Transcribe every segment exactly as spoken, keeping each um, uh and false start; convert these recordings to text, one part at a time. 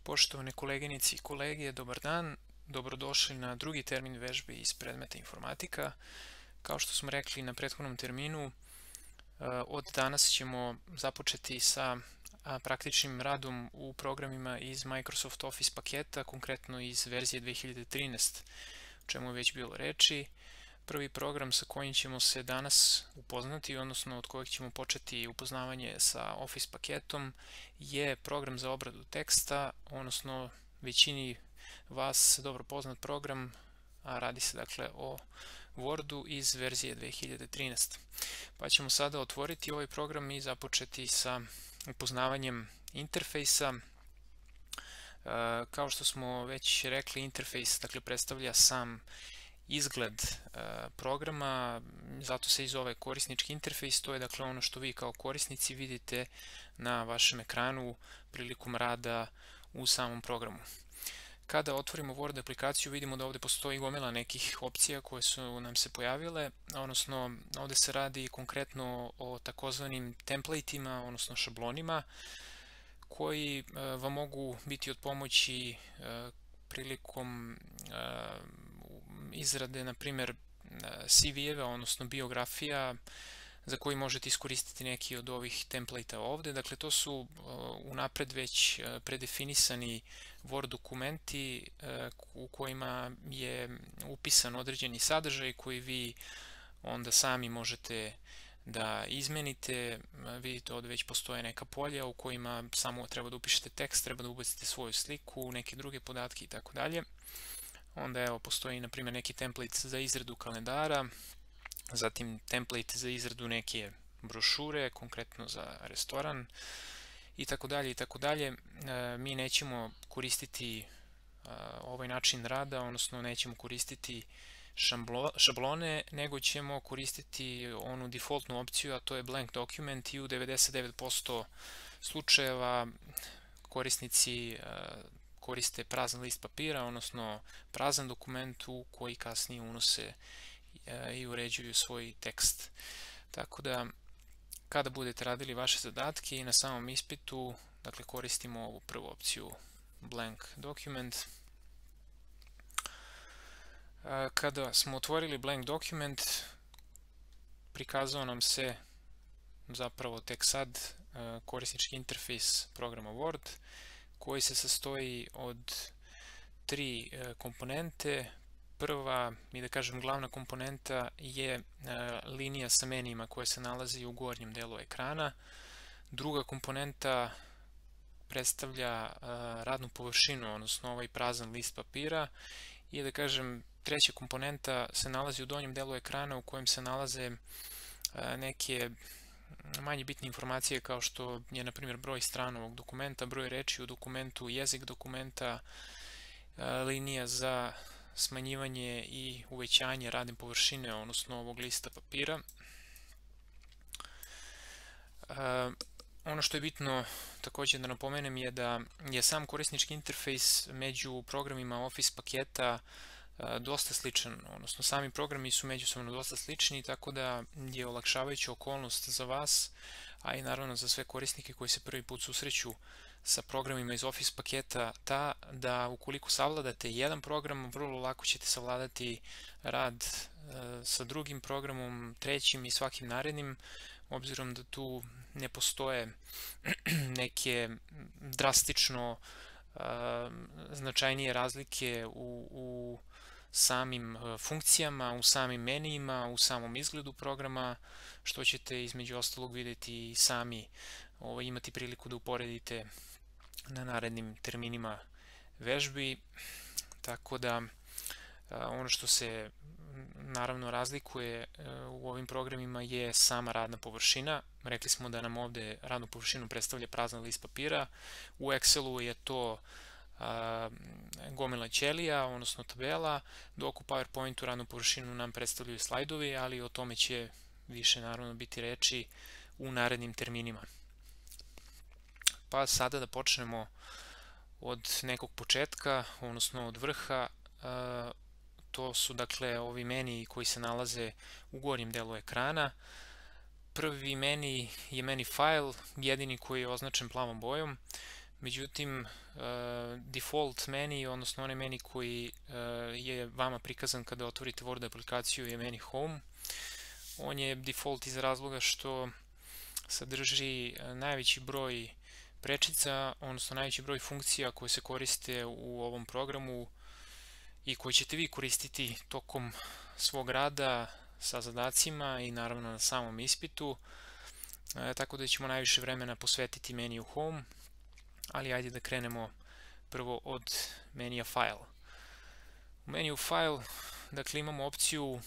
Poštovane koleginice i kolege, dobar dan. Dobrodošli na drugi termin vežbe iz predmeta informatika. Kao što smo rekli na prethodnom terminu, od danas ćemo započeti sa praktičnim radom u programima iz Microsoft Office paketa, konkretno iz verzije dve hiljade trinaeste, o čemu je već bilo reči. Prvi program sa kojim ćemo se danas upoznati, odnosno od kojeg ćemo početi upoznavanje sa Office paketom, je program za obradu teksta, odnosno većini vas dobro poznat program, a radi se dakle o Wordu iz verzije dve hiljade trinaeste. Pa ćemo sada otvoriti ovaj program i započeti sa upoznavanjem interfejsa. Kao što smo već rekli, interfejs dakle predstavlja sam izgled programa, zato se i zove korisnički interfejs. To je dakle ono što vi kao korisnici vidite na vašem ekranu prilikom rada u samom programu. Kada otvorimo Word aplikaciju, vidimo da ovdje postoji gomila nekih opcija koje su nam se pojavile, odnosno ovdje se radi konkretno o takozvanim templateima, odnosno šablonima, koji vam mogu biti od pomoći prilikom izrade, na primjer, C V-eva, odnosno biografija, za koji možete iskoristiti neki od ovih template-a ovdje. Dakle, to su unapred već predefinisani Word dokumenti u kojima je upisan određeni sadržaj koji vi onda sami možete da izmenite. Vidite, ovdje već postoje neka polja u kojima samo treba da upišete tekst, treba da ubacite svoju sliku, neke druge podatke i tako dalje. Onda evo postoji na primjer neki template za izradu kalendara, zatim template za izradu neke brošure, konkretno za restoran i tako dalje i tako dalje. Mi nećemo koristiti ovaj način rada, odnosno nećemo koristiti šablone, nego ćemo koristiti onu defaultnu opciju, a to je blank document, i u devedeset devet posto slučajeva korisnici koriste prazan list papira, odnosno prazan dokument u koji kasnije unose i uređuju svoj tekst. Tako da, kada budete radili vaše zadatke i na samom ispitu, dakle koristimo ovu prvu opciju blank document. Kada smo otvorili blank document, prikazao nam se zapravo tek sad korisnički interfejs programa Word, koji se sastoji od tri komponente. Prva, i da kažem glavna komponenta, je linija sa menijima koja se nalazi u gornjem delu ekrana. Druga komponenta predstavlja radnu površinu, odnosno ovaj prazan list papira. I da kažem, treća komponenta se nalazi u donjem delu ekrana u kojem se nalaze neke manje bitne informacije, kao što je na primjer broj strana ovog dokumenta, broj reči u dokumentu, jezik dokumenta, linija za smanjivanje i uvećanje radne površine, odnosno ovog lista papira. Ono što je bitno također da napomenem je da je sam korisnički interfejs među programima Office paketa dosta sličan, odnosno sami programi su međusobno dosta slični, tako da je olakšavajuća okolnost za vas, a i naravno za sve korisnike koji se prvi put susreću sa programima iz Office paketa, ta da ukoliko savladate jedan program, vrlo lako ćete savladati rad sa drugim programom, trećim i svakim narednim, obzirom da tu ne postoje neke drastično značajnije razlike u, u samim funkcijama, u samim menijima, u samom izgledu programa, što ćete između ostalog vidjeti i sami, ovo, imati priliku da uporedite na narednim terminima vežbi. Tako da ono što se naravno razlikuje u ovim programima je sama radna površina. Rekli smo da nam ovdje radnu površinu predstavlja prazan list papira. U Excelu je to gomila ćelija, odnosno tabela, dok u PowerPointu radnu površinu nam predstavljaju slajdovi, ali o tome će više naravno biti reči u narednim terminima. Pa sada da počnemo od nekog početka, odnosno od vrha. To su dakle ovi meniji koji se nalaze u gornjem delu ekrana. Prvi meni je meni file, jedini koji je označen plavom bojom. Međutim, default meni, odnosno onaj meni koji je vama prikazan kada otvorite Word aplikaciju, je meni Home. On je default iz razloga što sadrži najveći broj prečica, odnosno najveći broj funkcija koje se koriste u ovom programu i koje ćete vi koristiti tokom svog rada sa zadacima i naravno na samom ispitu. Tako da ćemo najviše vremena posvetiti meniju Home, ali ajde da krenemo prvo od menija File. U meniju File, dakle, imamo opciju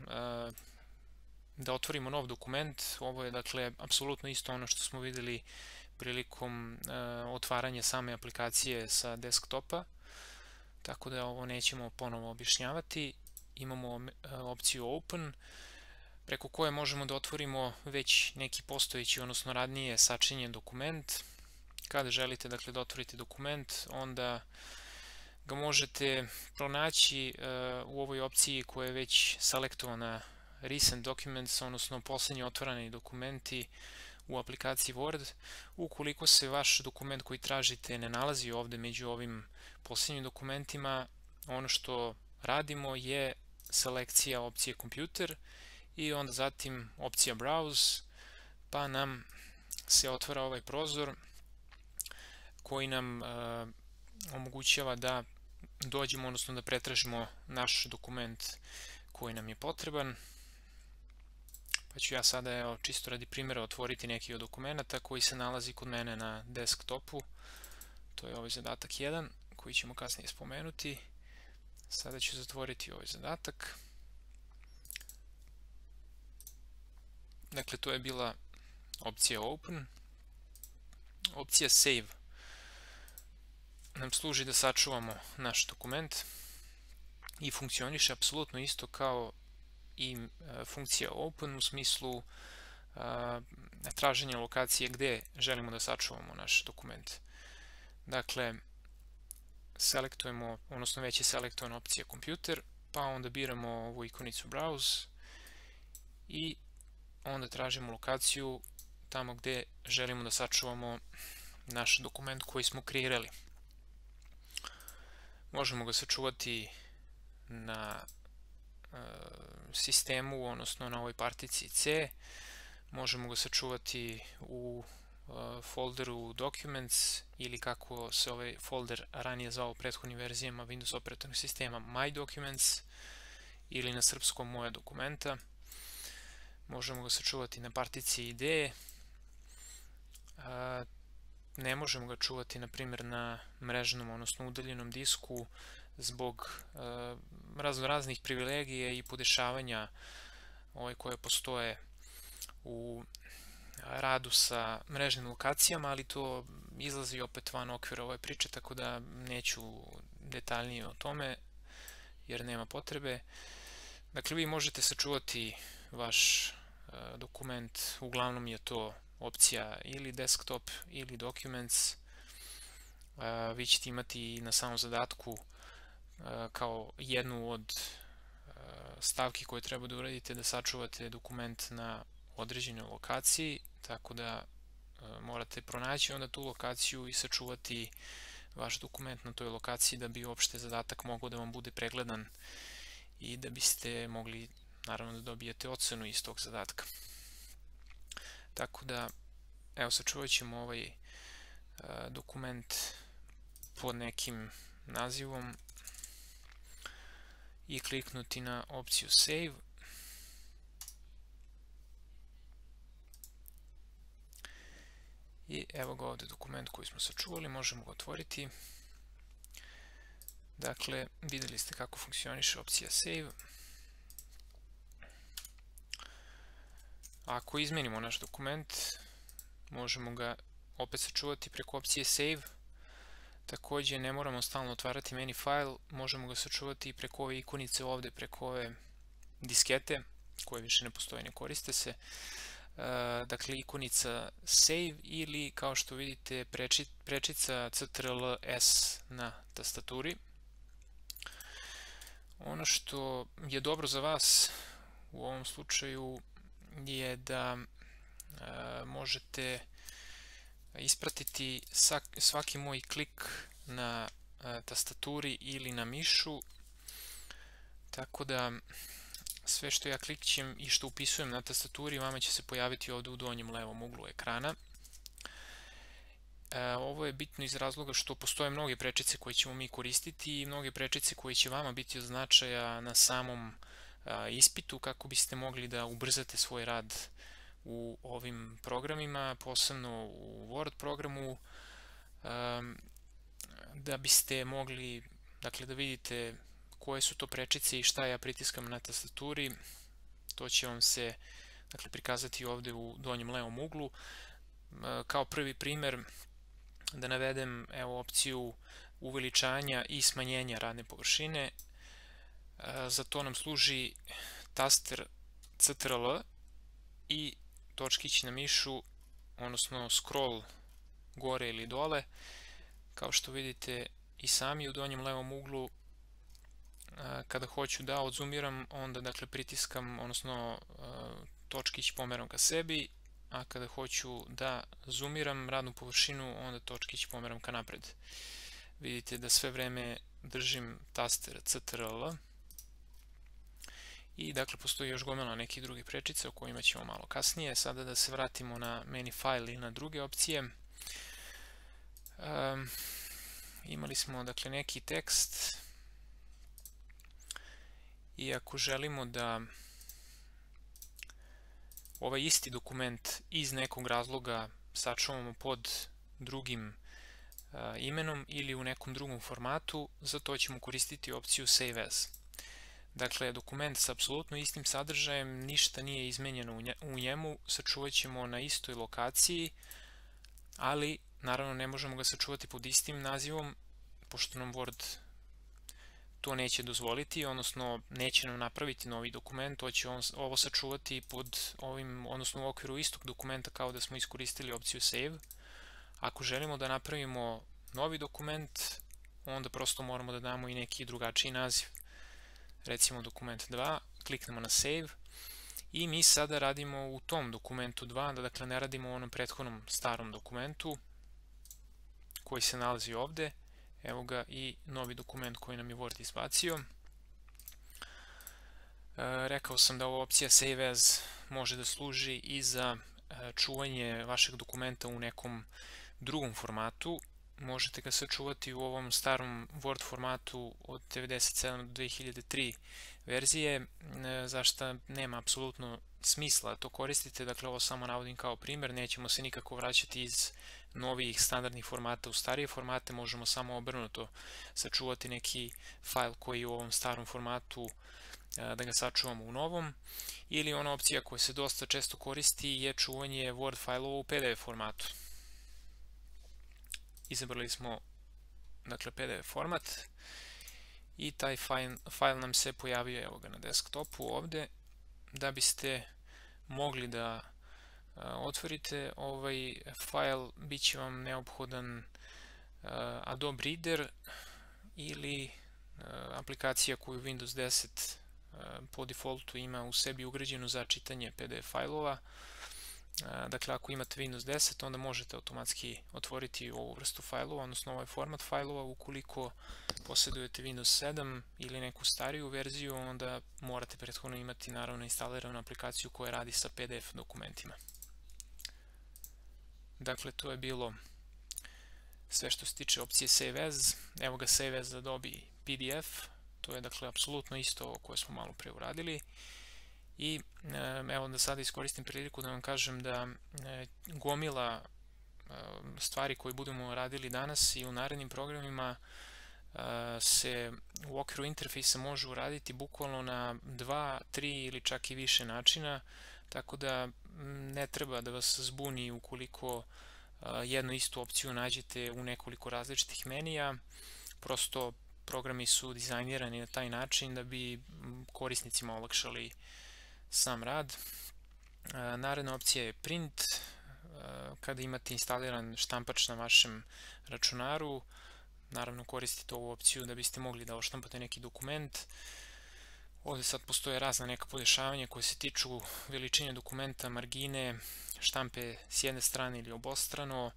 da otvorimo nov dokument. Ovo je, dakle, apsolutno isto ono što smo videli prilikom otvaranja same aplikacije sa desktopa, tako da ovo nećemo ponovo objašnjavati. Imamo opciju Open, preko koje možemo da otvorimo već neki postojeći, odnosno radnije sačinjen dokument. Kada želite, dakle, da otvorite dokument, onda ga možete pronaći u ovoj opciji koja je već selektovana Recent Documents, odnosno posljednji otvoreni dokumenti u aplikaciji Word. Ukoliko se vaš dokument koji tražite ne nalazi ovde među ovim posljednjim dokumentima, ono što radimo je selekcija opcije Computer i onda zatim opcija Browse, pa nam se otvara ovaj prozor koji nam omogućava da dođemo, odnosno da pretražimo naš dokument koji nam je potreban. Pa ću ja sada, evo, čisto radi primjera otvoriti neki od dokumenta koji se nalazi kod mene na desktopu. To je ovaj zadatak jedan koji ćemo kasnije spomenuti. Sada ću zatvoriti ovaj zadatak. Dakle, to je bila opcija Open. Opcija Save nam služi da sačuvamo naš dokument i funkcioniše apsolutno isto kao i funkcija Open u smislu traženja lokacije gde želimo da sačuvamo naš dokument. Dakle, selektujemo, odnosno već je selektovana opcija Computer, pa onda biramo ovu ikonicu Browse i onda tražimo lokaciju tamo gde želimo da sačuvamo naš dokument koji smo kreirali. Možemo ga sačuvati na sistemu, odnosno na ovoj partici C. Možemo ga sačuvati u folderu Documents ili kako se ovaj folder ranije zvao u prethodnim verzijama Windows operativnog sistema My Documents ili na srpskom Moja dokumenta. Možemo ga sačuvati na partici ideje. Ne možemo ga čuvati, na primjer, na mrežnom, odnosno udaljenom disku zbog raznoraznih privilegija i podešavanja koje postoje u radu sa mrežnim lokacijama, ali to izlazi opet van okvira ove priče, tako da neću detaljnije o tome jer nema potrebe. Dakle, vi možete sačuvati vaš dokument, uglavnom je to opcija ili desktop ili documents. Vi ćete imati na samom zadatku kao jednu od stavki koje treba da uradite da sačuvate dokument na određenoj lokaciji, tako da morate pronaći onda tu lokaciju i sačuvati vaš dokument na toj lokaciji da bi uopšte zadatak mogao da vam bude pregledan i da biste mogli, naravno, da dobijete ocenu iz tog zadatka. Tako da, evo, sačuvat ćemo ovaj dokument pod nekim nazivom i kliknuti na opciju Save. I evo ga ovde dokument koji smo sačuvali, možemo ga otvoriti. Dakle, videli ste kako funkcioniše opcija Save. Ako izmenimo naš dokument, možemo ga opet sačuvati preko opcije Save. Takođe, ne moramo stalno otvarati meni file, možemo ga sačuvati i preko ove ikonice ovde, preko ove diskete, koje više ne postoje, ne koriste se. Dakle, ikonica Save ili, kao što vidite, prečica Ctrl S na tastaturi. Ono što je dobro za vas u ovom slučaju je da možete ispratiti svaki moj klik na tastaturi ili na mišu, tako da sve što ja klikćem i što upisujem na tastaturi vama će se pojaviti ovdje u donjem levom uglu ekrana. Ovo je bitno iz razloga što postoje mnoge prečice koje ćemo mi koristiti i mnoge prečice koje će vama biti od značaja na samom ispitu kako biste mogli da ubrzate svoj rad u ovim programima, posebno u Word programu, da biste mogli, dakle, da vidite koje su to prečice i šta ja pritiskam na tastaturi. To će vam se, dakle, prikazati ovdje u donjem levom uglu. Kao prvi primer da navedem, evo, opciju uveličanja i smanjenja radne površine. Za to nam služi taster Ctrl i točkić na mišu, odnosno scroll gore ili dole. Kao što vidite i sami u donjem levom uglu, kada hoću da odzumiram, onda, dakle, pritiskam, odnosno točkić pomeram ka sebi, a kada hoću da zoomiram radnu površinu, onda točkić pomeram ka napred. Vidite da sve vreme držim taster Ctrl. I, dakle, postoji još gomila nekih drugih prečica o kojima ćemo malo kasnije. Sada da se vratimo na meni file i na druge opcije. Um, imali smo, dakle, neki tekst i ako želimo da ovaj isti dokument iz nekog razloga sačuvamo pod drugim uh, imenom ili u nekom drugom formatu, za to ćemo koristiti opciju Save As. Dakle, dokument sa apsolutno istim sadržajem, ništa nije izmenjeno u njemu, sačuvat ćemo na istoj lokaciji, ali naravno ne možemo ga sačuvati pod istim nazivom, pošto nam Word to neće dozvoliti, odnosno neće nam napraviti novi dokument, to će on, ovo sačuvati pod ovim, odnosno u okviru istog dokumenta kao da smo iskoristili opciju Save. Ako želimo da napravimo novi dokument, onda prosto moramo da damo i neki drugačiji naziv. Recimo dokument dva, kliknemo na Save i mi sada radimo u tom dokumentu dva, da, dakle, ne radimo u onom prethodnom starom dokumentu koji se nalazi ovdje. Evo ga i novi dokument koji nam je Word izbacio. E, rekao sam da ova opcija Save As može da služi i za e, čuvanje vašeg dokumenta u nekom drugom formatu. Možete ga sačuvati u ovom starom Word formatu od devedeset sedam do dve hiljade tri verzije, e, zašto nema apsolutno smisla to koristite. Dakle, ovo samo navodim kao primjer, nećemo se nikako vraćati iz novih standardnih formata u starije formate, možemo samo obrnuto sačuvati neki fajl koji je u ovom starom formatu, da ga sačuvamo u novom. Ili ona opcija koja se dosta često koristi je čuvanje Word fajlova u P D F formatu. Izabrali smo, dakle, P D F format i taj fajl, fajl nam se pojavio, evo ga, na desktopu ovdje. Da biste mogli da otvorite ovaj fajl, bit će vam neophodan Adobe Reader ili aplikacija koju Windows deset po defaultu ima u sebi ugrađenu za čitanje P D F fajlova. Dakle, ako imate Windows deset, onda možete automatski otvoriti ovu vrstu fajlova, odnosno ovaj format fajlova. Ukoliko posjedujete Windows sedam ili neku stariju verziju, onda morate prethodno imati, naravno, instaliranu aplikaciju koja radi sa P D F dokumentima. Dakle, to je bilo sve što se tiče opcije Save As. Evo ga Save As za Adobe P D F. To je, dakle, apsolutno isto koje smo malo pre uradili. I evo da sada iskoristim priliku da vam kažem da gomila stvari koje budemo radili danas i u narednim programima se u okviru interfejsa može uraditi bukvalno na dva, tri ili čak i više načina, tako da ne treba da vas zbuni ukoliko jednu istu opciju nađete u nekoliko različitih menija. Prosto programi su dizajnirani na taj način da bi korisnicima olakšali sam rad. Naredna opcija je print. Kada imate instaliran štampač na vašem računaru, naravno koristite ovu opciju da biste mogli da oštampate neki dokument. Ovdje sad postoje razna neka podešavanja koje se tiču veličine dokumenta, margine, štampe s jedne strane ili obostrano,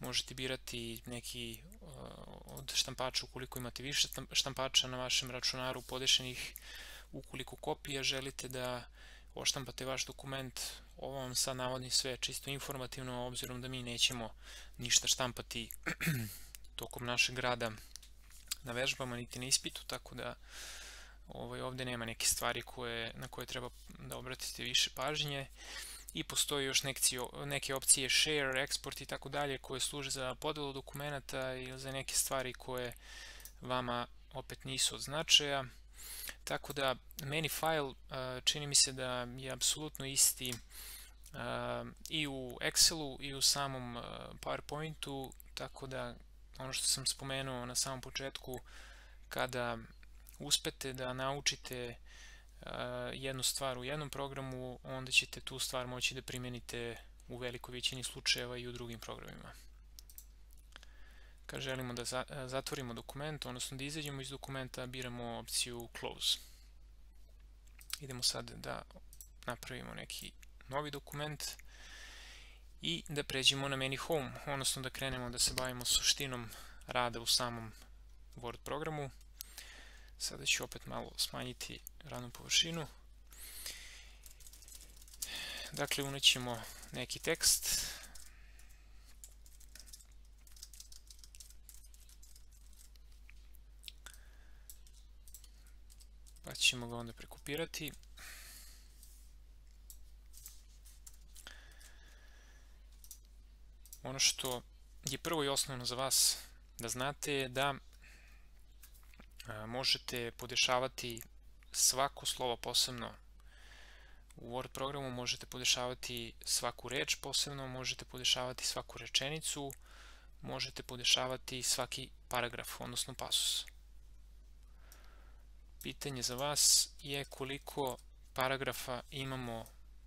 možete birati neki od štampača ukoliko imate više štampača na vašem računaru podešenih. Ukoliko kopija želite da odštampate vaš dokument, ovo vam sad navodim sve čisto informativno, obzirom da mi nećemo ništa štampati tokom našeg rada na vežbama niti na ispitu, tako da ovaj, ovdje nema neke stvari koje, na koje treba da obratite više pažnje. I postoji još neke, neke opcije share, export i tako dalje koje služe za podelu dokumenta ili za neke stvari koje vama opet nisu od značaja. Tako da meni file čini mi se da je apsolutno isti i u Excelu i u samom PowerPointu, tako da ono što sam spomenuo na samom početku, kada uspete da naučite jednu stvar u jednom programu, onda ćete tu stvar moći da primijenite u velikoj većini slučajeva i u drugim programima. Kad želimo da zatvorimo dokument, odnosno da izađemo iz dokumenta, biramo opciju Close. Idemo sad da napravimo neki novi dokument i da pređemo na menu Home, odnosno da krenemo da se bavimo suštinom rada u samom Word programu. Sada ću opet malo smanjiti radnu površinu. Dakle, unećemo neki tekst. Pa ćemo ga onda prekopirati. Ono što je prvo i osnovno za vas da znate je da možete podešavati svako slovo posebno. U Word programu možete podešavati svaku reč posebno, možete podešavati svaku rečenicu, možete podešavati svaki paragraf, odnosno pasus. Pitanje za vas je koliko paragrafa imamo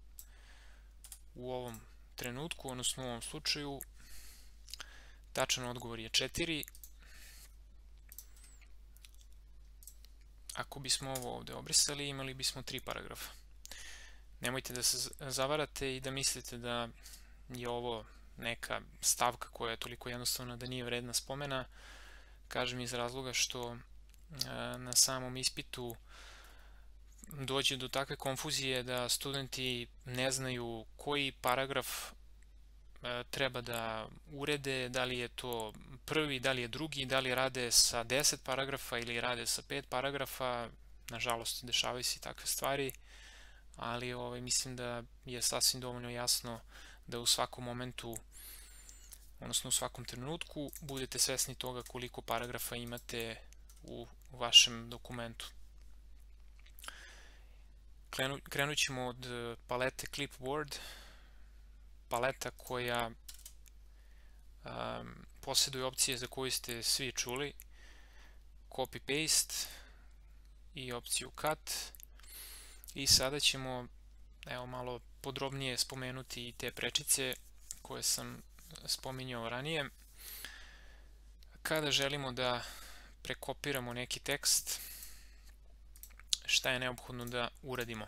u ovom trenutku, odnosno u ovom slučaju. Tačan odgovor je četiri. Ako bismo ovo ovdje obrisali, imali bismo tri paragrafa. Nemojte da se zavarate i da mislite da je ovo neka stavka koja je toliko jednostavna da nije vredna spomena. Kažem iz razloga što na samom ispitu dođe do takve konfuzije da studenti ne znaju koji paragraf treba da urede, da li je to prvi, da li je drugi, da li rade sa deset paragrafa ili rade sa pet paragrafa. Nažalost, dešavaju se i takve stvari, ali ovaj, mislim da je sasvim dovoljno jasno da u svakom momentu, odnosno u svakom trenutku, budete svesni toga koliko paragrafa imate u vašem dokumentu. Krenut ćemo od palete Clipboard, paleta koja um, posjeduje opcije za koju ste svi čuli, Copy-Paste i opciju Cut. I sada ćemo evo, malo podrobnije spomenuti i te prečice koje sam spominjao ranije. Kada želimo da prekopiramo neki tekst, šta je neophodno da uradimo?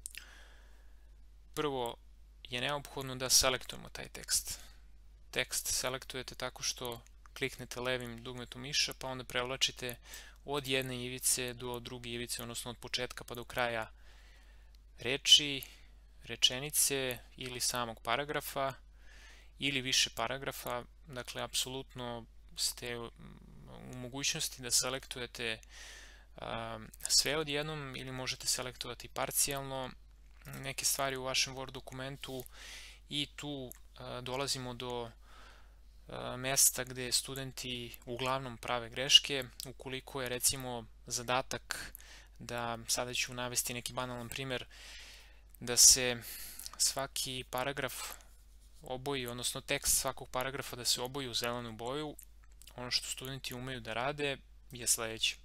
Prvo je neophodno da selektujemo taj tekst. Tekst selektujete tako što kliknete levim dugmetom miša, pa onda prevlačite od jedne ivice do druge ivice, odnosno od početka pa do kraja reči, rečenice ili samog paragrafa ili više paragrafa. Dakle, apsolutno ste u mogućnosti da selektujete sve odjednom ili možete selektovati parcijalno neke stvari u vašem Word dokumentu i tu dolazimo do mesta gde studenti uglavnom prave greške. Ukoliko je recimo zadatak da, sada ću navesti neki banalan primjer, da se svaki paragraf oboji, odnosno tekst svakog paragrafa da se oboji u zelenu boju, ono što studenti umeju da rade je sledeće.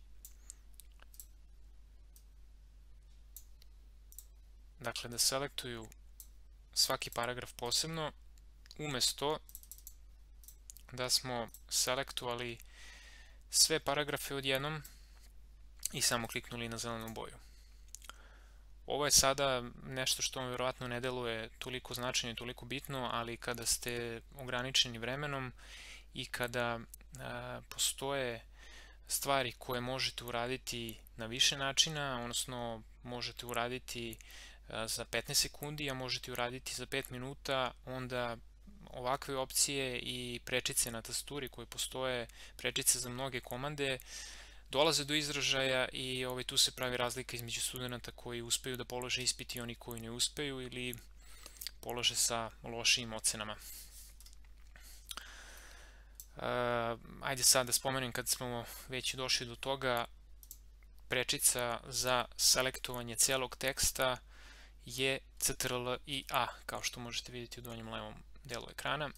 Dakle, da selektuju svaki paragraf posebno, umesto da smo selektovali sve paragrafe odjednom i samo kliknuli na zelenu boju. Ovo je sada nešto što vam vjerovatno ne deluje toliko značajno i toliko bitno, ali kada ste ograničeni vremenom i kada postoje stvari koje možete uraditi na više načina, odnosno možete uraditi za petnaest sekundi, a možete uraditi za pet minuta, onda ovakve opcije i prečice na tastaturi koje postoje, prečice za mnoge komande, dolaze do izražaja i ovaj, tu se pravi razlika između studenta koji uspeju da polože ispit i oni koji ne uspeju ili polože sa lošijim ocenama. Uh, ajde sad da spomenem, kad smo već došli do toga, prečica za selektovanje celog teksta je Ctrl i A, kao što možete vidjeti u donjem levom delu ekrana.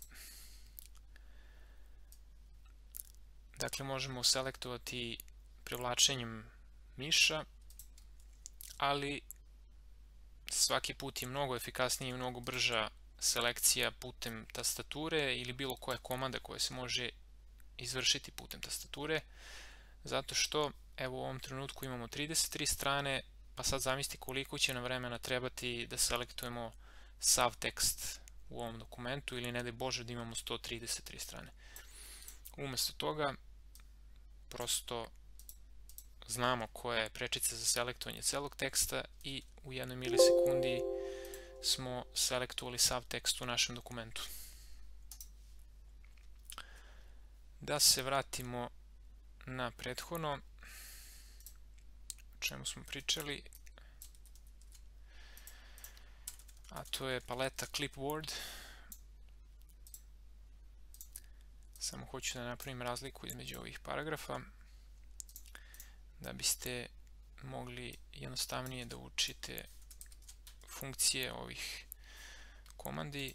Dakle, možemo selektovati privlačenjem miša, ali svaki put je mnogo efikasnija i mnogo brža selekcija putem tastature ili bilo koja komanda koja se može izvršiti putem tastature, zato što evo u ovom trenutku imamo trideset tri strane, pa sad zamislite koliko će nam vremena trebati da selektujemo sav tekst u ovom dokumentu, ili ne daj Bože da imamo sto trideset tri strane. Umesto toga prosto znamo koja je prečica za selektovanje celog teksta i u jednoj milisekundi smo selektovali sav tekst u našem dokumentu. Da se vratimo na prethodno, o čemu smo pričali, a to je paleta Clipboard. Samo hoću da napravim razliku između ovih paragrafa, da biste mogli jednostavnije da učite funkcije ovih komandi.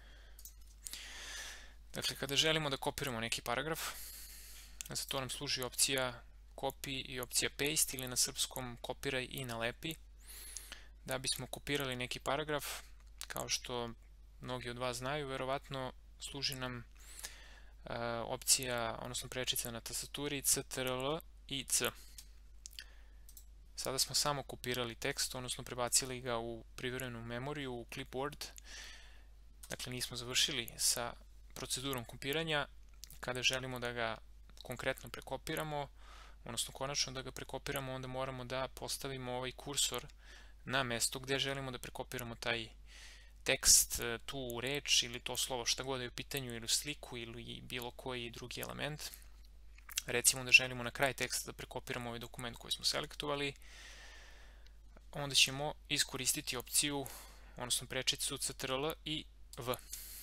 Dakle, kada želimo da kopiramo neki paragraf, za to nam služi opcija copy i opcija paste, ili na srpskom kopiraj i nalepi. Da bismo kopirali neki paragraf, kao što mnogi od vas znaju, verovatno služi nam uh, opcija, odnosno prečica na tastaturi Ctrl i C. Sada smo samo kopirali tekst, odnosno prebacili ga u privremenu memoriju, u clipboard. Dakle, nismo završili sa procedurom kopiranja. Kada želimo da ga konkretno prekopiramo, odnosno konačno da ga prekopiramo, onda moramo da postavimo ovaj kursor na mesto gdje želimo da prekopiramo taj tekst, tu reč ili to slovo, šta god je u pitanju, ili sliku ili bilo koji drugi element. Recimo da želimo na kraj teksta da prekopiramo ovaj dokument koji smo selektovali, onda ćemo iskoristiti opciju, odnosno prečicu Ctrl i V.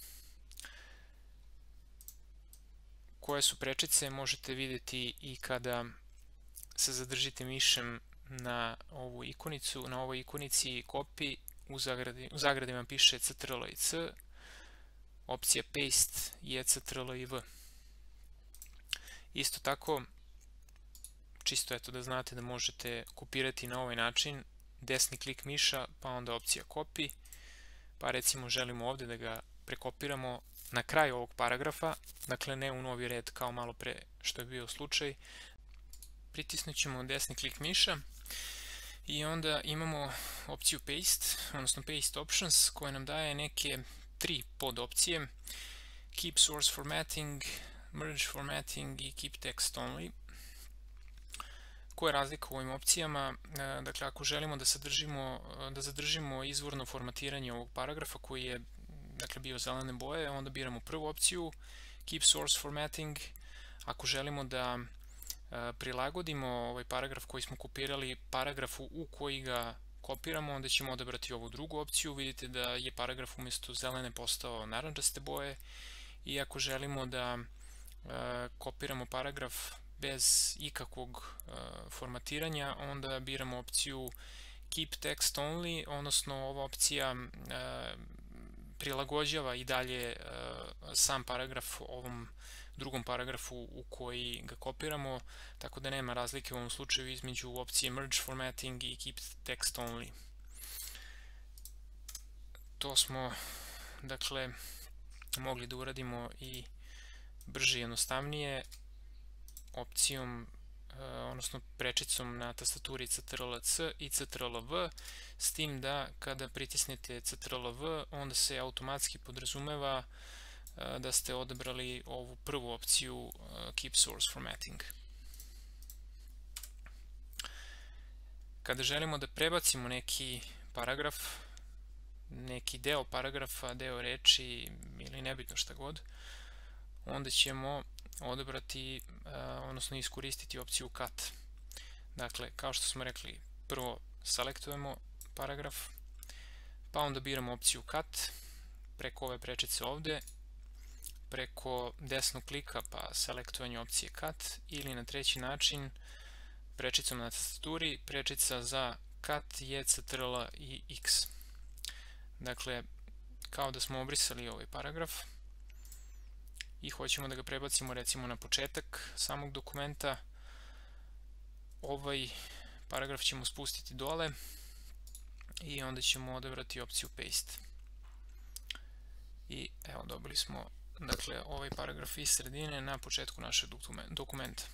Koje su prečice možete vidjeti i kada se zadržite mišem na ovu ikonicu, na ovoj ikonici copy, u zagradi, u zagradi vam piše Ctrl i C, opcija paste je Ctrl i V. Isto tako, čisto eto da znate da možete kopirati na ovaj način, desni klik miša, pa onda opcija copy, pa recimo želimo ovdje da ga prekopiramo na kraj ovog paragrafa, dakle ne u novi red kao malo pre što je bio slučaj. Pritisnut ćemo desni klik miša i onda imamo opciju paste, odnosno paste options, koja nam daje neke tri podopcije: keep source formatting, merge formatting i keep text only. Koja je razlika u ovim opcijama? Dakle, ako želimo da zadržimo, da zadržimo izvorno formatiranje ovog paragrafa koji je dakle bio zelene boje, onda biramo prvu opciju keep source formatting. Ako želimo da prilagodimo ovaj paragraf koji smo kopirali paragrafu u koji ga kopiramo, onda ćemo odabrati ovu drugu opciju. Vidite da je paragraf umjesto zelene postao narandžaste boje. I ako želimo da kopiramo paragraf bez ikakvog formatiranja, onda biramo opciju keep text only, odnosno ova opcija prilagođava i dalje sam paragraf ovom drugom paragrafu u koji ga kopiramo, tako da nema razlike u ovom slučaju između opcije merge formatting i keep text only. To smo dakle mogli da uradimo i brže i jednostavnije opcijom, odnosno prečicom na tastaturi Ctrl C i Ctrl V, s tim da kada pritisnete Ctrl V, onda se automatski podrazumeva da ste odabrali ovu prvu opciju Keep Source Formatting. Kada želimo da prebacimo neki paragraf, neki deo paragrafa, deo reči ili nebitno šta god, onda ćemo odabrati, odnosno iskoristiti opciju Cut. Dakle, kao što smo rekli, prvo selektujemo paragraf, pa onda biramo opciju Cut preko ove prečice ovde, preko desnog klika pa selektovanje opcije Cut, ili na treći način prečicom na tastaturi, prečica za Cut je Ctrl i X. Dakle, kao da smo obrisali ovaj paragraf i hoćemo da ga prebacimo recimo na početak samog dokumenta. Ovaj paragraf ćemo spustiti dole i onda ćemo odabrati opciju Paste. I evo, dobili smo, dakle, ovaj paragraf iz sredine na početku našeg dokumenta.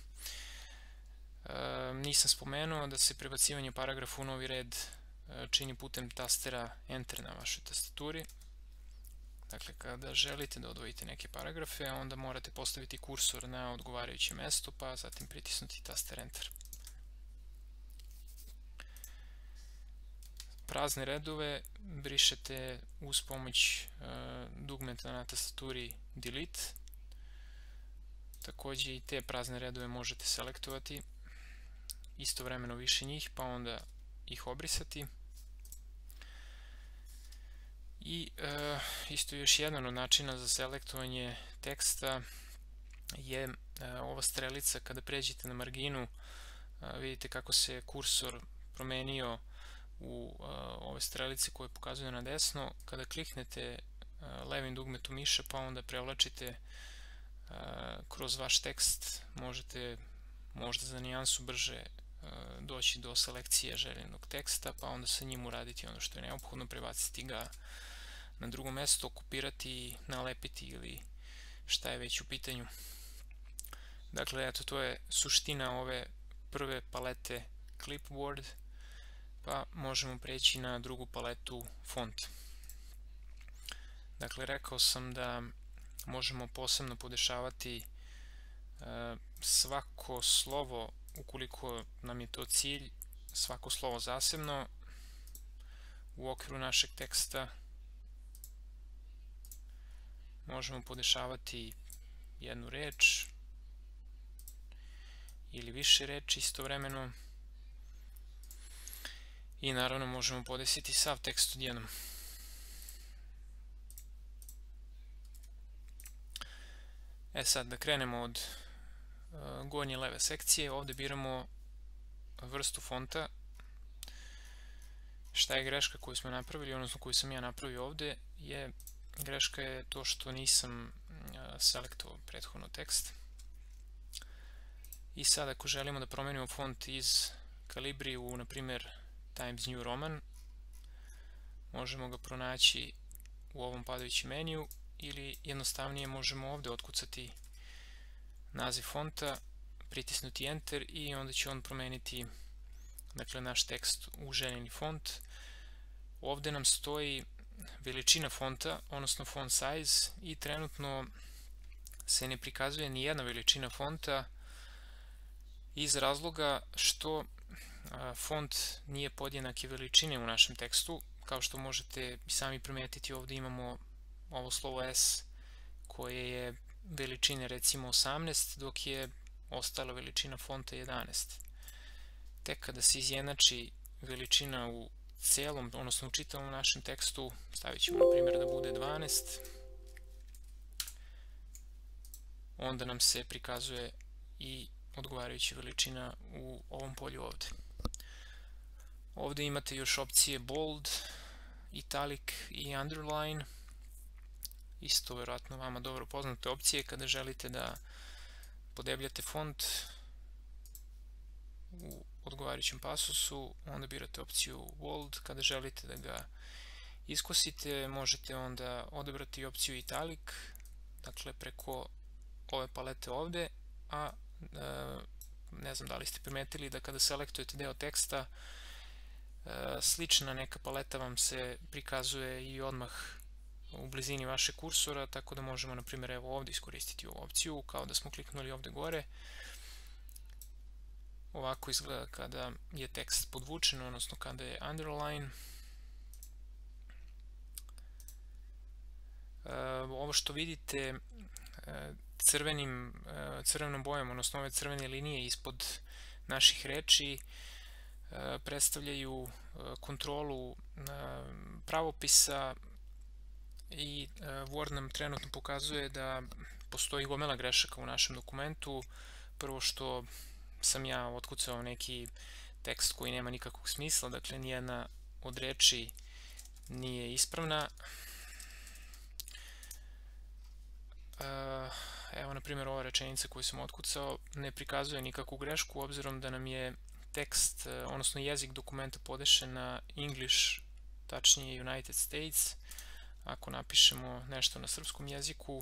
E, nisam spomenuo da se prebacivanje paragrafa u novi red čini putem tastera Enter na vašoj tastaturi. Dakle, kada želite da odvojite neke paragrafe, onda morate postaviti kursor na odgovarajuće mesto, pa zatim pritisnuti taster Enter. Prazne redove brišete uz pomoć dugmeta na tastaturi Delete. Takođe i te prazne redove možete selektovati, istovremeno više njih, pa onda ih obrisati. I e, isto još jedan od načina za selektovanje teksta je e, ova strelica. Kada pređete na marginu, e, vidite kako se kursor promenio u e, ove strelice koje pokazuju na desno. Kada kliknete e, levim dugmetom miša pa onda prevlačite e, kroz vaš tekst, možete možda za nijansu brže e, doći do selekcije željenog teksta, pa onda sa njim uraditi ono što je neophodno, prebaciti ga na drugo mesto, okupirati, nalepiti ili šta je već u pitanju. Dakle, eto, to je suština ove prve palete Clipboard, pa možemo preći na drugu paletu Font. Dakle, rekao sam da možemo posebno podešavati e, svako slovo, ukoliko nam je to cilj, svako slovo zasebno u okviru našeg teksta. Možemo podešavati jednu reč ili više reči istovremeno i naravno možemo podesiti sav tekst odjednom. E sad, da krenemo od uh, gornje leve sekcije. Ovde biramo vrstu fonta. Šta je greška koju smo napravili, odnosno koju sam ja napravio ovde, je greška je to što nisam selektovao prethodno tekst. I sad ako želimo da promenimo font iz Calibri u, na primjer, Times New Roman, možemo ga pronaći u ovom padajućem meniju, ili jednostavnije možemo ovde otkucati naziv fonta, pritisnuti Enter i onda će on promeniti, dakle, naš tekst u željeni font. Ovde nam stoji veličina fonta, odnosno font size, i trenutno se ne prikazuje ni jedna veličina fonta iz razloga što font nije podjednake veličine u našem tekstu. Kao što možete sami primetiti, ovde imamo ovo slovo S koje je veličine recimo osamnaest, dok je ostala veličina fonta jedanaest. Tek kada se izjednači veličina u celom, odnosno u čitavom našem tekstu, stavit ćemo na primjer da bude dvanaest, onda nam se prikazuje i odgovarajuća veličina u ovom polju ovde. Ovde imate još opcije bold, italic i underline. Isto vjerojatno vama dobro poznate opcije kada želite da podebljate font u odgovarajućem pasusu, onda birate opciju bold. Kada želite da ga iskosite, možete onda odabrati opciju italic, dakle preko ove palete ovde, a ne znam da li ste primetili da kada selektujete deo teksta, slična neka paleta vam se prikazuje i odmah u blizini vašeg kursora, tako da možemo, na primjer, evo ovdje iskoristiti ovu opciju, kao da smo kliknuli ovdje gore. Ovako izgleda kada je tekst podvučen, odnosno kada je underline. Ovo što vidite crvenim, crvenom bojom, odnosno ove crvene linije ispod naših reči, predstavljaju kontrolu pravopisa i Word nam trenutno pokazuje da postoji gomila grešaka u našem dokumentu. Prvo što sam ja otkucao neki tekst koji nema nikakvog smisla, dakle nijedna od reči nije ispravna. Evo, na primjer, ova rečenica koju sam otkucao ne prikazuje nikakvu grešku, obzirom da nam je tekst, odnosno jezik dokumenta podešen na English, tačnije United States. Ako napišemo nešto na srpskom jeziku,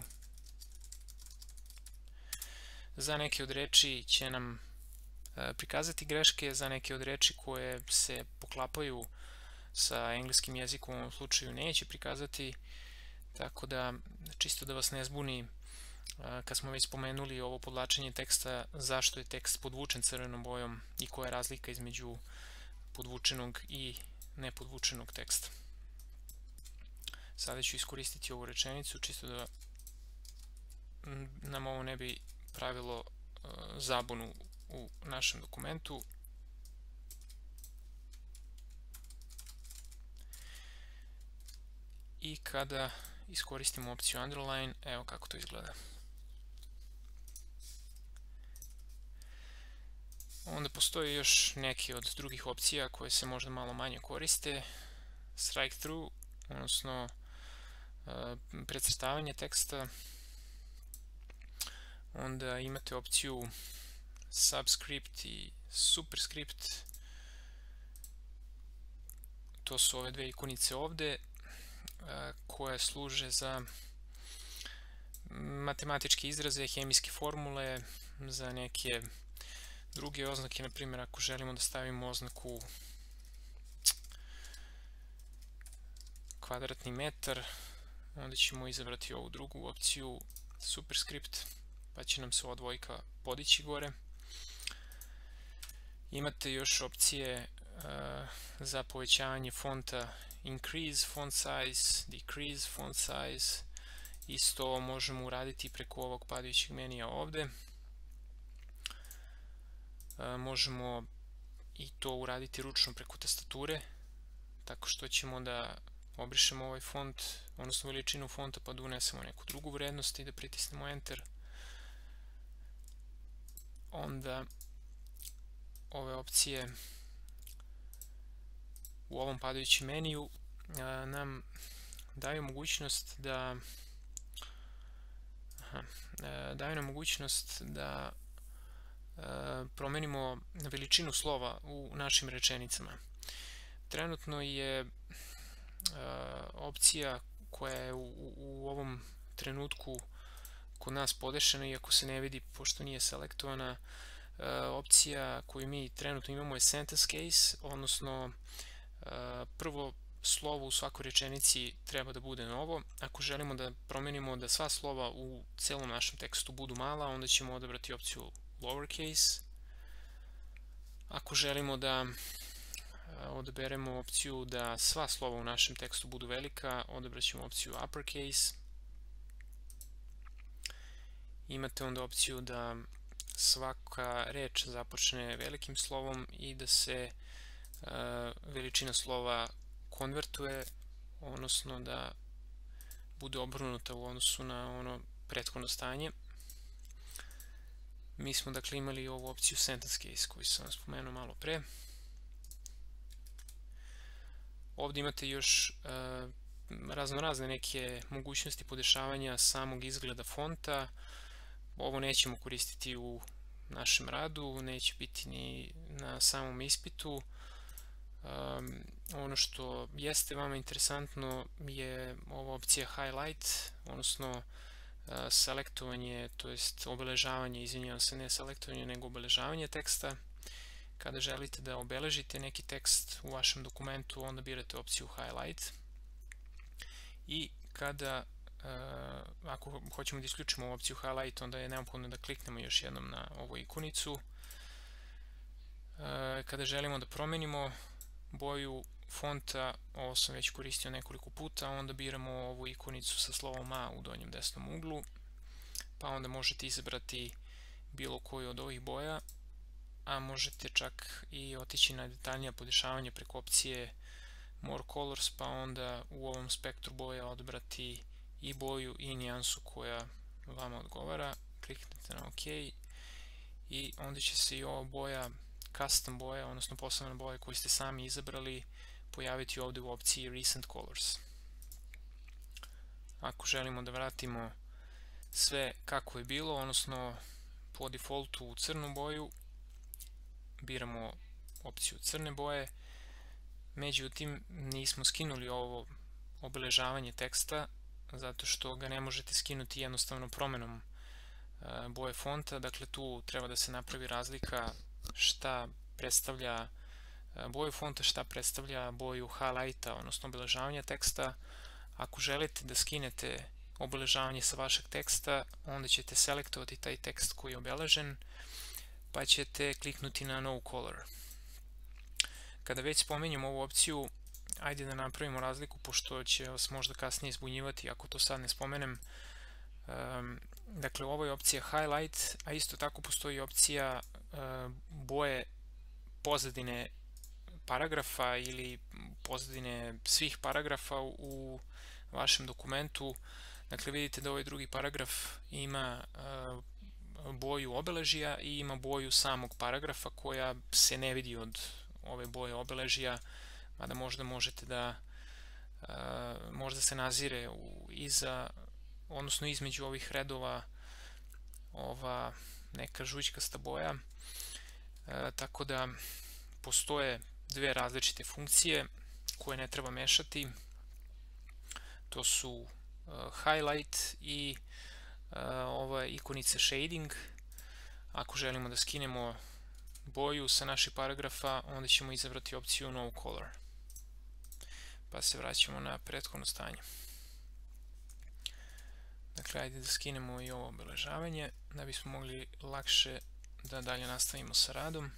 za neke od reči će nam prikazati greške, za neke od reči koje se poklapaju sa engleskim jezikom u ovom slučaju neće prikazati, tako da čisto da vas ne zbuni, kad smo već spomenuli ovo podvlačenje teksta, zašto je tekst podvučen crvenom bojom i koja je razlika između podvučenog i nepodvučenog teksta. Sada ću iskoristiti ovu rečenicu čisto da nam ovo ne bi pravilo zabunu u našem dokumentu. I kada iskoristimo opciju underline, evo kako to izgleda. Onda postoje još neki od drugih opcija koje se možda malo manje koriste. Strike through, odnosno precrtavanje teksta. Onda imate opciju subscript i superscript. To su ove dve ikonice ovdje koje služe za matematičke izraze, hemijske formule, za neke druge oznake. Na primjer, ako želimo da stavimo oznaku kvadratni metar, onda ćemo izabrati ovu drugu opciju superscript, pa će nam se ova dvojka podići gore. Imate još opcije za povećavanje fonta, increase font size, decrease font size. Isto možemo uraditi preko ovog padajućeg menija ovdje. Možemo i to uraditi ručno preko tastature, tako što ćemo da obrišemo ovaj font, odnosno veličinu fonta, pa da unesemo neku drugu vrednost i da pritisnemo enter. Onda ove opcije u ovom padajućem meniju nam daju mogućnost da aha, daju nam mogućnost da promenimo veličinu slova u našim rečenicama. Trenutno je opcija koja je u, u ovom trenutku kod nas podešena, iako se ne vidi pošto nije selektovana. Opcija koju mi trenutno imamo je sentence case, odnosno prvo slovo u svakoj rečenici treba da bude novo. Ako želimo da promenimo da sva slova u celom našem tekstu budu mala, onda ćemo odabrati opciju lowercase. Ako želimo da odaberemo opciju da sva slova u našem tekstu budu velika, odabrat ćemo opciju uppercase. Imate onda opciju da svaka reč započne velikim slovom i da se uh, veličina slova konvertuje, odnosno da bude obrnuta u odnosu na ono prethodno stanje. Mi smo dakle imali ovu opciju sentence case koju sam vam spomenuo malo pre. Ovdje imate još uh, razno razne neke mogućnosti podešavanja samog izgleda fonta. Ovo nećemo koristiti u našem radu, neće biti ni na samom ispitu. Um, ono što jeste vama interesantno je ova opcija highlight, odnosno uh, selektovanje, to jest obeležavanje, izvinjavam se, ne selektovanje, nego obeležavanje teksta. Kada želite da obeležite neki tekst u vašem dokumentu, onda birate opciju highlight. I kada ako hoćemo da isključimo opciju highlight, onda je neophodno da kliknemo još jednom na ovu ikonicu. Kada želimo da promenimo boju fonta, ovo sam već koristio nekoliko puta, onda biramo ovu ikonicu sa slovom A u donjem desnom uglu, pa onda možete izabrati bilo koju od ovih boja, a možete čak i otići na detaljnija podešavanja preko opcije More Colors, pa onda u ovom spektru boja odabrati i boju i nijansu koja vama odgovara. Kliknete na OK i onda će se i ova boja, custom boja, odnosno posebna boja koju ste sami izabrali, pojaviti ovdje u opciji Recent Colors. Ako želimo da vratimo sve kako je bilo, odnosno po defaultu u crnu boju, biramo opciju crne boje. Međutim, nismo skinuli ovo obeležavanje teksta, zato što ga ne možete skinuti jednostavno promenom boje fonta. Dakle, tu treba da se napravi razlika šta predstavlja boju fonta, šta predstavlja boju highlighta, odnosno obeležavanja teksta. Ako želite da skinete obeležavanje sa vašeg teksta, onda ćete selektovati taj tekst koji je obeležen, pa ćete kliknuti na No Color. Kada već spomenjamo ovu opciju, ajde da napravimo razliku, pošto će vas možda kasnije zbunjivati ako to sad ne spomenem. Dakle, ovo je opcija highlight, a isto tako postoji opcija boje pozadine paragrafa ili pozadine svih paragrafa u vašem dokumentu. Dakle, vidite da ovaj drugi paragraf ima boju obeležija i ima boju samog paragrafa koja se ne vidi od ove boje obeležija, mada možda možete da možda se nazire iza, odnosno između ovih redova ova neka žućkasta boja. Tako da postoje dve različite funkcije koje ne treba mešati. To su highlight i ova ikonica shading. Ako želimo da skinemo boju sa naših paragrafa, onda ćemo izabrati opciju No Color. Pa se vraćamo na prethodno stanje. Dakle, ajde da skinemo i ovo obeležavanje da bismo mogli lakše da dalje nastavimo sa radom.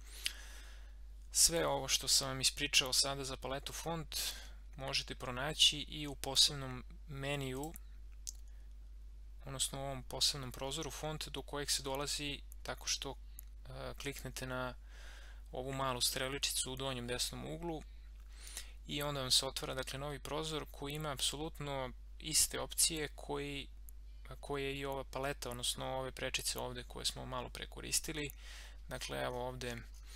Sve ovo što sam vam ispričao sada za paletu font možete pronaći i u posebnom meniju, odnosno u ovom posebnom prozoru font, do kojeg se dolazi tako što kliknete na ovu malu streličicu u donjem desnom uglu i onda vam se otvara, dakle, novi prozor koji ima apsolutno iste opcije koji, koje je i ova paleta, odnosno ove prečice ovde koje smo malo pre koristili. Dakle, evo ovde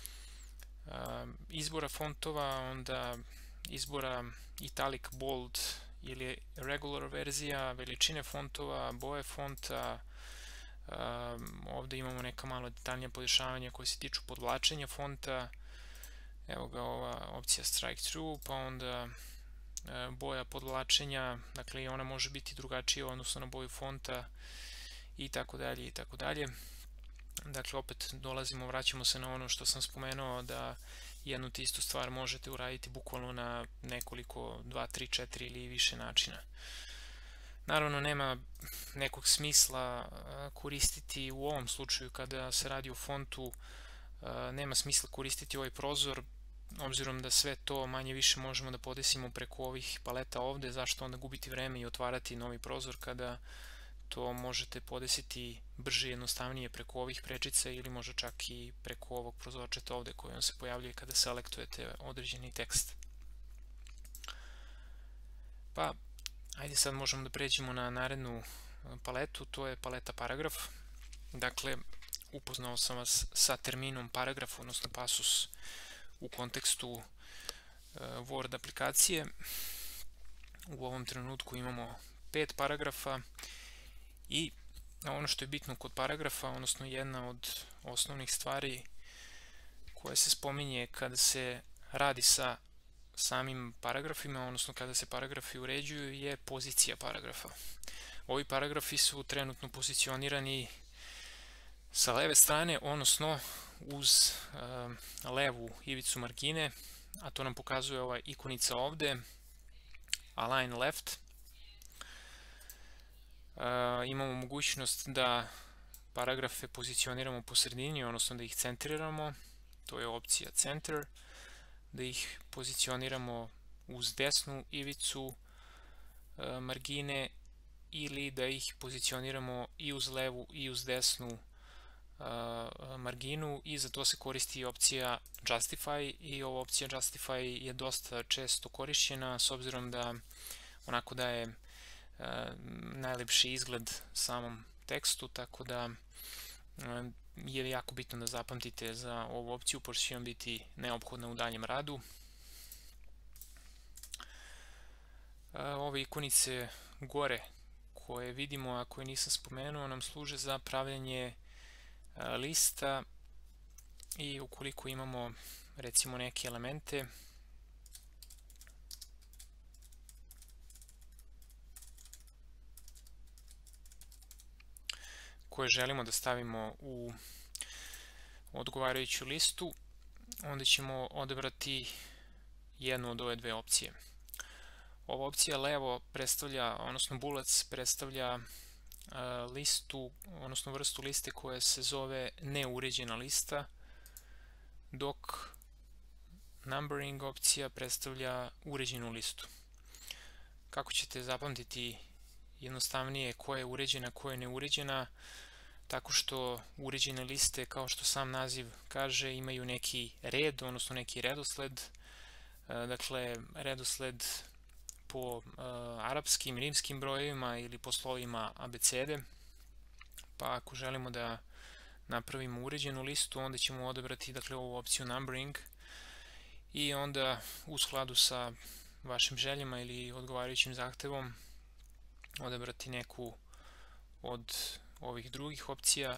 izbora fontova, onda izbora italic, bold ili regular verzija, veličine fontova, boje fonta. Ovde imamo neka malo detaljnija podešavanja koje se tiču podvlačenja fonta. Evo ga ova opcija strike through, pa onda boja podvlačenja, dakle i ona može biti drugačija odnosno na boju fonta i tako dalje i tako dalje. Dakle, opet dolazimo, vraćamo se na ono što sam spomenuo, da jednu te istu stvar možete uraditi bukvalno na nekoliko, dva, tri, četiri ili više načina. Naravno, nema nekog smisla koristiti u ovom slučaju kada se radi o fontu, nema smisla koristiti ovaj prozor, obzirom da sve to manje više možemo da podesimo preko ovih paleta ovde. Zašto onda gubiti vreme i otvarati novi prozor kada to možete podesiti brže i jednostavnije preko ovih prečica ili možda čak i preko ovog prozorčeta ovde koji vam se pojavljuje kada selektujete određeni tekst. Pa, ajde sad možemo da pređemo na narednu paletu, to je paleta paragraf. Dakle, upoznao sam vas sa terminom paragraf, odnosno pasus u kontekstu Word aplikacije. U ovom trenutku imamo pet paragrafa i ono što je bitno kod paragrafa, odnosno jedna od osnovnih stvari koje se spominje kada se radi sa samim paragrafima, odnosno kada se paragrafi uređuju, je pozicija paragrafa. Ovi paragrafi su trenutno pozicionirani sa leve strane, odnosno uz levu ivicu margine, a to nam pokazuje ova ikonica ovde, Align Left. Imamo mogućnost da paragrafe pozicioniramo po sredini, odnosno da ih centriramo, to je opcija Center, da ih pozicioniramo uz desnu ivicu margine ili da ih pozicioniramo i uz levu i uz desnu marginu, i za to se koristi opcija Justify, i ova opcija Justify je dosta često korišćena s obzirom da onako daje najlepši izgled samom tekstu, tako da je jako bitno da zapamtite za ovu opciju, pošto će vam biti neophodna u daljem radu. Ove ikonice gore koje vidimo, a koje nisam spomenuo, nam služe za pravljanje lista, i ukoliko imamo recimo neke elemente koje želimo da stavimo u odgovarajuću listu, onda ćemo odabrati jednu od ove dve opcije. Ova opcija levo predstavlja, odnosno bullets predstavlja listu, odnosno vrstu liste koja se zove neuređena lista, dok numbering opcija predstavlja uređenu listu. Kako ćete zapamtiti jednostavnije koja je uređena, koja je neuređena? Tako što uređene liste, kao što sam naziv kaže, imaju neki red, odnosno neki redosled, dakle redosled po arapskim, rimskim brojevima ili po slovima abecede. Pa ako želimo da napravimo uređenu listu, onda ćemo odabrati dakle ovu opciju numbering, i onda u skladu sa vašim željama ili odgovarajućim zahtevom odabrati neku od ovih drugih opcija.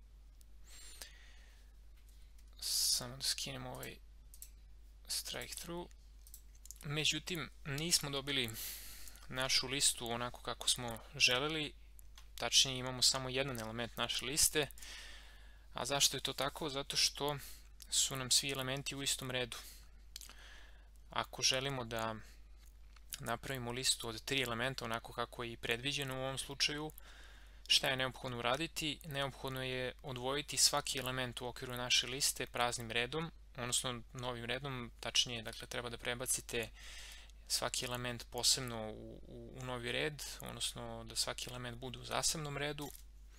Samo da skinemo ovaj strike through. Međutim, nismo dobili našu listu onako kako smo želeli, tačnije imamo samo jedan element naše liste. A zašto je to tako? Zato što su nam svi elementi u istom redu. Ako želimo da napravimo listu od tri elementa onako kako je i predviđeno u ovom slučaju, šta je neophodno uraditi? Neophodno je odvojiti svaki element u okviru naše liste praznim redom, odnosno novim redom, tačnije dakle treba da prebacite svaki element posebno u, u, u novi red, odnosno da svaki element bude u zasebnom redu.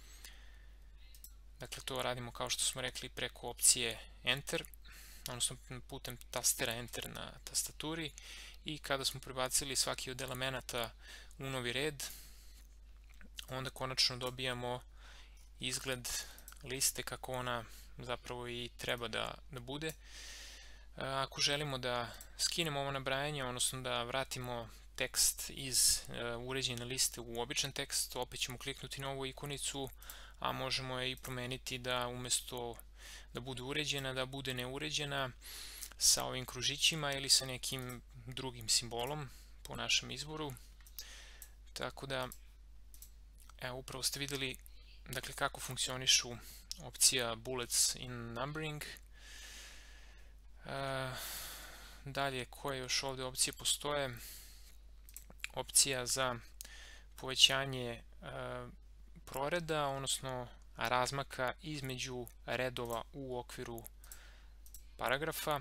Dakle to radimo kao što smo rekli preko opcije Enter, odnosno putem tastera Enter na tastaturi, i kada smo prebacili svaki od elemenata u novi red, onda konačno dobijamo izgled liste kako ona zapravo i treba da, da bude. Ako želimo da skinemo ovo nabrajanje, odnosno da vratimo tekst iz uređene liste u običan tekst, opet ćemo kliknuti na ovu ikonicu, a možemo je i promeniti da umjesto da bude uređena, da bude neuređena sa ovim kružićima ili sa nekim drugim simbolom po našem izboru. Tako da, evo, upravo ste videli dakle kako funkcionišu opcija bullets in numbering. E, dalje, koje još ovdje opcije postoje? Opcija za povećanje e, proreda, odnosno razmaka između redova u okviru paragrafa.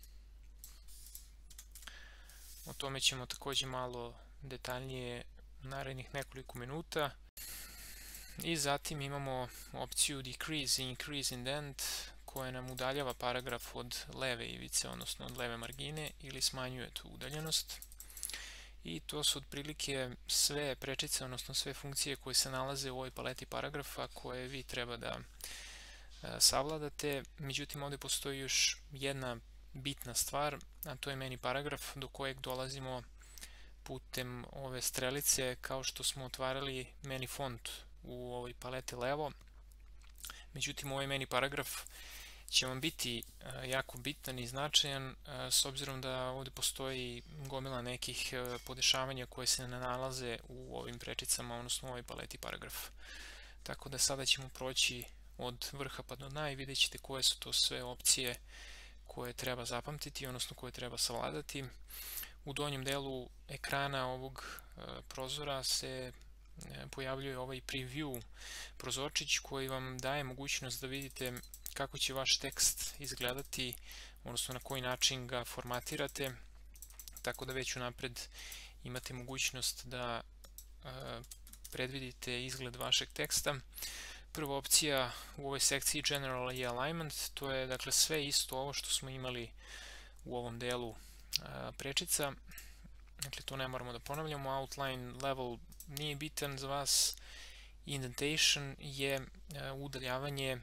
O tome ćemo također malo detaljnije narednih nekoliko minuta. I zatim imamo opciju decrease i increase indent, koja nam udaljava paragraf od leve ivice, odnosno od leve margine, ili smanjuje tu udaljenost. I to su otprilike sve prečice, odnosno sve funkcije koje se nalaze u ovoj paleti paragrafa koje vi treba da savladate. Međutim, ovdje postoji još jedna bitna stvar, a to je meni paragraf, do kojeg dolazimo putem ove strelice, kao što smo otvarali meni font u ovoj paleti levo. Međutim, ovaj meni paragraf će vam biti jako bitan i značajan, s obzirom da ovdje postoji gomila nekih podešavanja koje se ne nalaze u ovim prečicama, odnosno u ovoj paleti paragraf. Tako da sada ćemo proći od vrha pa do dna i vidjet ćete koje su to sve opcije koje treba zapamtiti, odnosno koje treba savladati. U donjem delu ekrana ovog prozora se pojavljuje ovaj preview prozorčić koji vam daje mogućnost da vidite kako će vaš tekst izgledati, odnosno na koji način ga formatirate, tako da već unapred imate mogućnost da predvidite izgled vašeg teksta. Prva opcija u ovoj sekciji General i Alignment, to je dakle sve isto ovo što smo imali u ovom delu prečica. Dakle, to ne moramo da ponavljamo. Outline level nije bitan za vas. Indentation je udaljavanje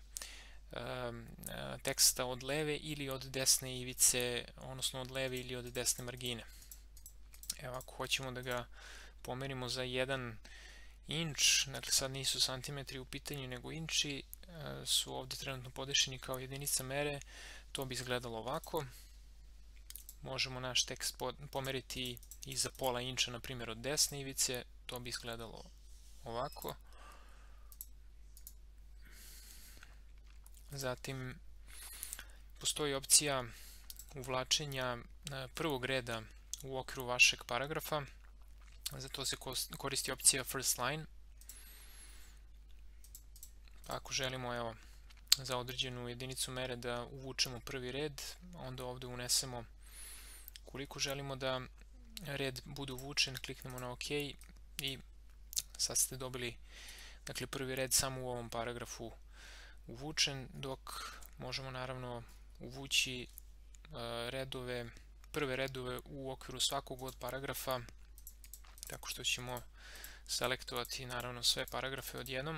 teksta od leve ili od desne ivice, odnosno od leve ili od desne margine. Evo, ako hoćemo da ga pomerimo za jedan inč, dakle sad nisu santimetri u pitanju nego inči, su ovdje trenutno podešeni kao jedinica mere, to bi izgledalo ovako. Možemo naš tekst pomeriti i za pola inča, na primjer od desne ivice, to bi izgledalo ovako. Zatim postoji opcija uvlačenja prvog reda u okviru vašeg paragrafa. Za to se koristi opcija First Line. Ako želimo, evo, za određenu jedinicu mere da uvučemo prvi red, onda ovdje unesemo koliko želimo da red bude uvučen, kliknemo na OK i sad ste dobili, dakle, prvi red samo u ovom paragrafu uvučen, dok možemo naravno uvući redove, prve redove u okviru svakog od paragrafa, tako što ćemo selektovati naravno sve paragrafe odjednom.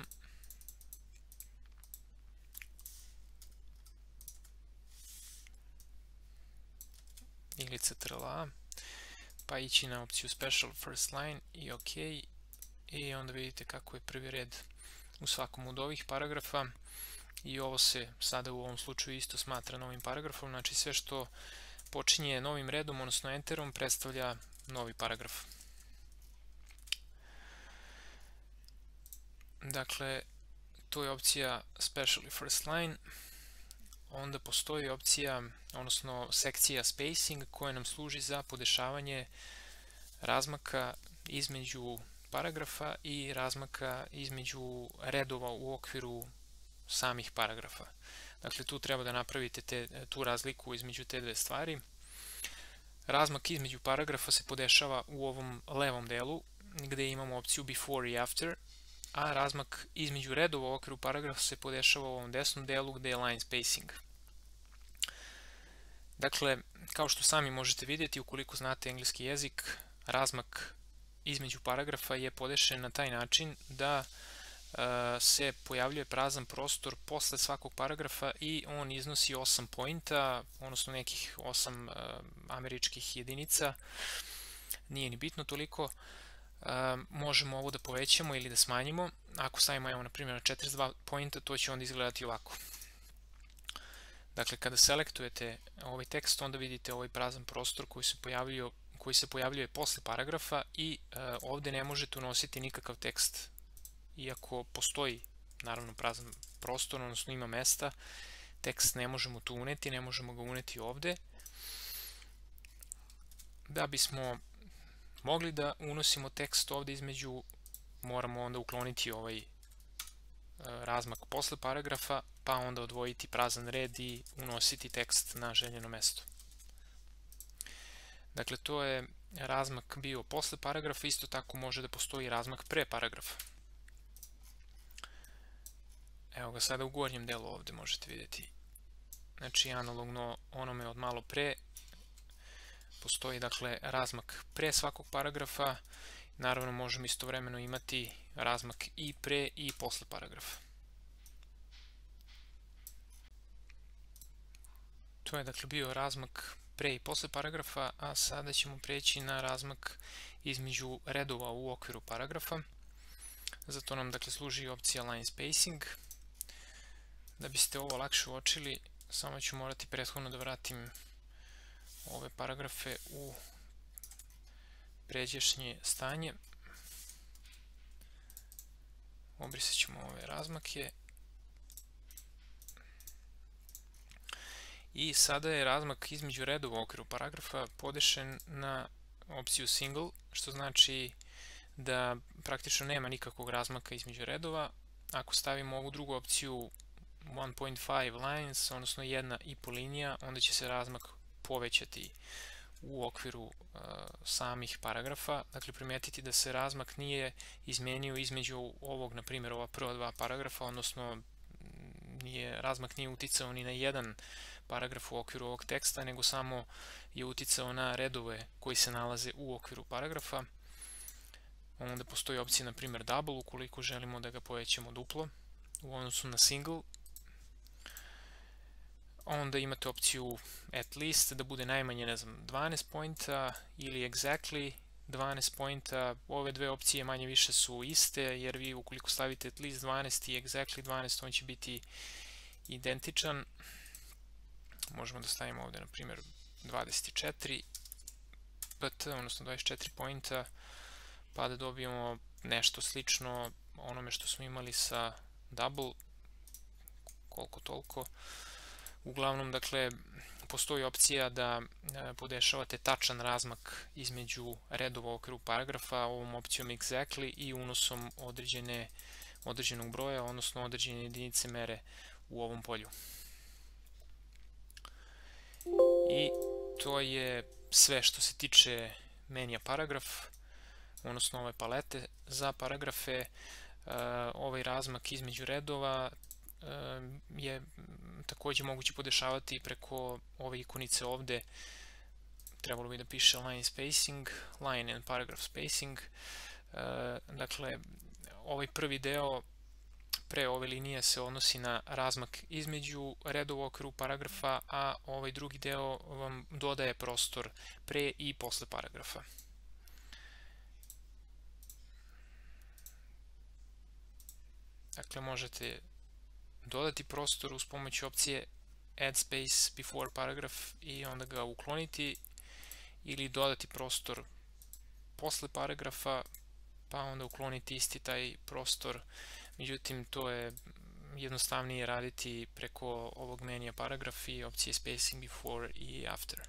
Ili Ctrl A, pa ići na opciju Special First Line i OK, i onda vidite kako je prvi red u svakom od ovih paragrafa, i ovo se sada u ovom slučaju isto smatra novim paragrafom, znači sve što počinje novim redom, odnosno enterom, predstavlja novi paragraf. Dakle, to je opcija Special First Line. Onda postoji opcija, odnosno sekcija Spacing, koja nam služi za podešavanje razmaka između paragrafa i razmaka između redova u okviru samih paragrafa. Dakle, tu treba da napravite te, tu razliku između te dve stvari. Razmak između paragrafa se podešava u ovom levom delu, gde imamo opciju Before i After, a razmak između redova u okviru paragrafa se podešava u ovom desnom delu gde je line spacing. Dakle, kao što sami možete vidjeti, ukoliko znate engleski jezik, razmak između paragrafa je podešen na taj način da se pojavljuje prazan prostor posle svakog paragrafa i on iznosi osam pointa, odnosno nekih osam američkih jedinica. Nije ni bitno toliko. Možemo ovo da povećamo ili da smanjimo. Ako stavimo, evo, na primjer na četrdeset dva pointa, to će onda izgledati ovako. Dakle, kada selektujete ovaj tekst, onda vidite ovaj prazan prostor koji se pojavljuje, koji se pojavljuje posle paragrafa, i ovdje ne možete unositi nikakav tekst. Iako postoji, naravno, prazan prostor, odnosno ima mesta, tekst ne možemo tu uneti, ne možemo ga uneti ovdje. Da bismo mogli da unosimo tekst ovdje između, moramo onda ukloniti ovaj razmak posle paragrafa, pa onda odvojiti prazan red i unositi tekst na željeno mesto. Dakle, to je razmak bio posle paragrafa, isto tako može da postoji razmak pre paragrafa. Evo ga sada u gornjem delu ovdje možete vidjeti. Znači, analogno onome od malo pre, postoji, dakle, razmak pre svakog paragrafa. Naravno, možemo istovremeno imati razmak i pre i posle paragrafa. To je, dakle, bio razmak pre i posle paragrafa, a sada ćemo preći na razmak između redova u okviru paragrafa. Zato nam, dakle, služi opcija Line Spacing. Da biste ovo lakše uočili, samo ću morati prethodno da vratim ove paragrafe u pređašnje stanje. Obrisat ćemo ove razmake. I sada je razmak između redova u okviru paragrafa podešen na opciju Single, što znači da praktično nema nikakvog razmaka između redova. Ako stavimo ovu drugu opciju one point five lines, odnosno jedna i po linija, onda će se razmak povećati u okviru uh, samih paragrafa. Dakle, primetiti da se razmak nije izmenio između ovog, na primjer, ova prva dva paragrafa, odnosno nije, razmak nije uticao ni na jedan paragraf u okviru ovog teksta, nego samo je uticao na redove koji se nalaze u okviru paragrafa. Onda postoji opcija, na primjer, double, ukoliko želimo da ga povećamo duplo u odnosu na single. Onda imate opciju at least, da bude najmanje, ne znam, dvanaest pointa ili exactly dvanaest pointa. Ove dve opcije manje više su iste, jer vi ukoliko stavite at least dvanaest i exactly dvanaest, on će biti identičan. Možemo da stavimo ovdje, na primjer, dvadeset četiri pt, odnosno dvadeset četiri pointa, pa da dobijemo nešto slično onome što smo imali sa double, koliko toliko. Uglavnom, dakle, postoji opcija da podešavate tačan razmak između redova u okviru paragrafa ovom opcijom exactly i unosom određene, određenog broja, odnosno određene jedinice mere u ovom polju. I to je sve što se tiče menija paragraf, odnosno ove palete za paragrafe. Ovaj razmak između redova je također moguće podešavati preko ove ikonice ovdje. Trebalo bi da piše line spacing, line and paragraph spacing. Dakle, ovaj prvi deo pre ove linije se odnosi na razmak između redova u okviru paragrafa, a ovaj drugi deo vam dodaje prostor pre i posle paragrafa. Dakle, možete dodati prostor uz pomoć opcije add space before paragraph i onda ga ukloniti, ili dodati prostor posle paragrafa pa onda ukloniti isti taj prostor. Međutim, to je jednostavnije raditi preko ovog menija paragraf i opcije spacing before i after.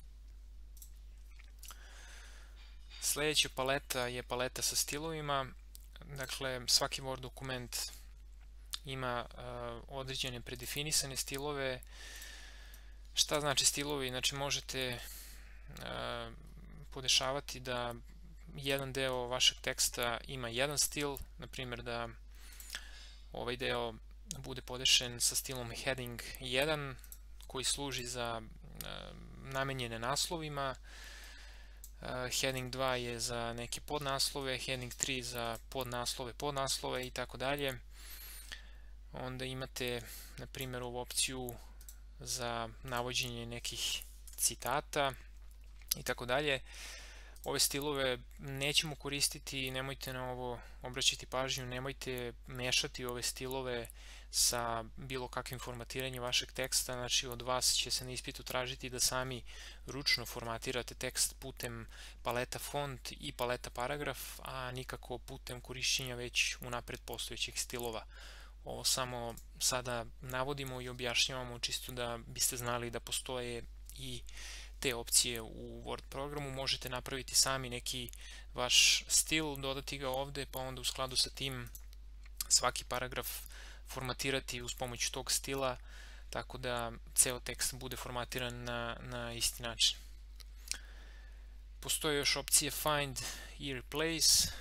Sljedeća paleta je paleta sa stilovima. Dakle, svaki Word dokument ima uh, određene predefinisane stilove. Šta znači stilovi? Znači, možete uh, podešavati da jedan deo vašeg teksta ima jedan stil, na primjer da ovaj deo bude podešen sa stilom heading jedan, koji služi za uh, namenjene naslovima, uh, heading dva je za neke podnaslove, heading tri za podnaslove, podnaslove i tako dalje. Onda imate, na primjer, ovu opciju za navođenje nekih citata i tako dalje. Ove stilove nećemo koristiti, nemojte na ovo obraćati pažnju, nemojte mešati ove stilove sa bilo kakvim formatiranjem vašeg teksta. Znači, od vas će se na ispitu tražiti da sami ručno formatirate tekst putem paleta font i paleta paragraf, a nikako putem korišćenja već unapred postojećih stilova. Ovo samo sada navodimo i objašnjavamo čisto da biste znali da postoje i te opcije u Word programu. Možete napraviti sami neki vaš stil, dodati ga ovdje, pa onda u skladu sa tim svaki paragraf formatirati uz pomoć tog stila, tako da ceo tekst bude formatiran na, na isti način. Postoje još opcije find i replace.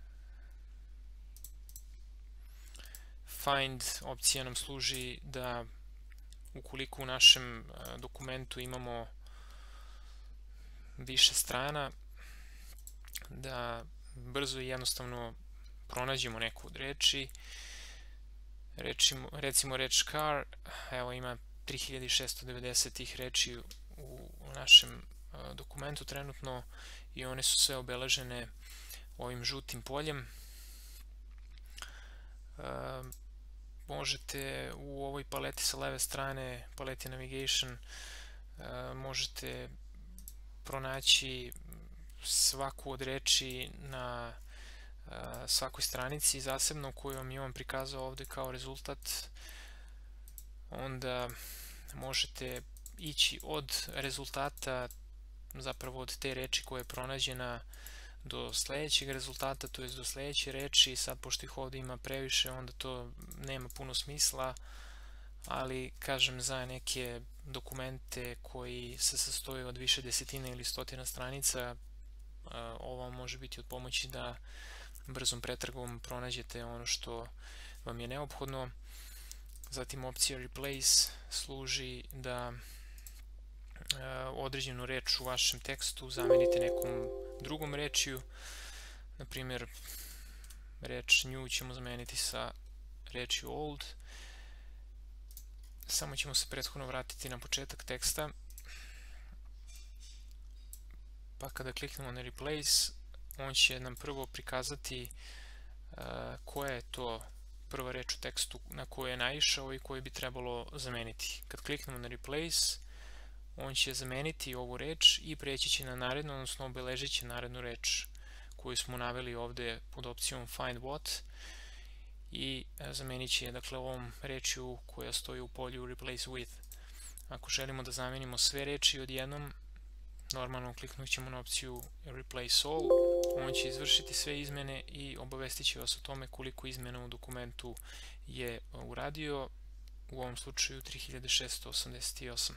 Find opcija nam služi da ukoliko u našem dokumentu imamo više strana, da brzo i jednostavno pronađemo neku od reči. Recimo, recimo reč car, evo ima tri hiljade šessto devedeset tih reči u našem dokumentu trenutno i one su sve obeležene ovim žutim poljem. Možete u ovoj paleti sa leve strane, paleti navigation, možete pronaći svaku od reči na svakoj stranici zasebno koju vam je on prikazao ovdje kao rezultat. Onda možete ići od rezultata, zapravo od te reči koja je pronađena, do sljedećeg rezultata, to jest do sljedeće reči. Sad, pošto ih ovdje ima previše, onda to nema puno smisla, ali kažem, za neke dokumente koji se sastoje od više desetina ili stotina stranica, ovo može biti od pomoći da brzom pretragom pronađete ono što vam je neophodno. Zatim opcija Replace služi da određenu reč u vašem tekstu zamenite nekom drugom rečju. Na primjer, reč new ćemo zameniti sa rečju old. Samo ćemo se prethodno vratiti na početak teksta. Pa kada kliknemo na Replace, on će nam prvo prikazati koja je to prva reč u tekstu na koju je naišao i koju bi trebalo zameniti. Kad kliknemo na Replace, on će zameniti ovu reč i preći će na narednu, odnosno obeležit će narednu reč koju smo naveli ovdje pod opcijom Find What i zamenit će je, dakle, ovom rečju koja stoji u polju Replace With. Ako želimo da zamenimo sve reči odjednom, normalno kliknut ćemo na opciju Replace All. On će izvršiti sve izmene i obavestit će vas o tome koliko izmena u dokumentu je uradio, u ovom slučaju tri hiljade šesto osamdeset osam.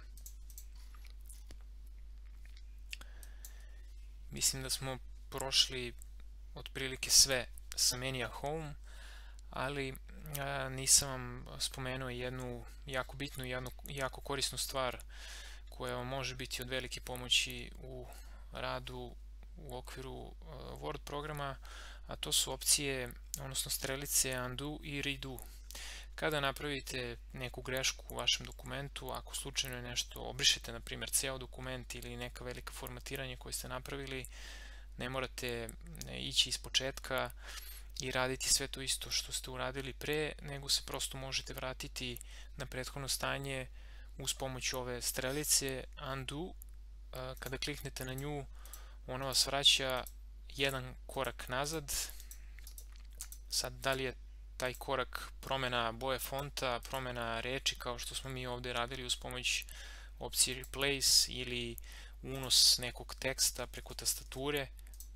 Mislim da smo prošli otprilike sve sa menija Home, ali a, nisam vam spomenuo jednu jako bitnu i jednu jako korisnu stvar koja vam može biti od velike pomoći u radu u okviru a, Word programa, a to su opcije, odnosno strelice Undo i Redo. Kada napravite neku grešku u vašem dokumentu, ako slučajno nešto obrišete, na primjer ceo dokument ili neka velika formatiranja koje ste napravili, ne morate ići iz početka i raditi sve to isto što ste uradili pre, nego se prosto možete vratiti na prethodno stanje uz pomoć ove strelice Undo. Kada kliknete na nju, ona vas vraća jedan korak nazad. Sad, da li je taj korak promjena boje fonta, promjena reči kao što smo mi ovdje radili uz pomoć opcije Replace, ili unos nekog teksta preko tastature,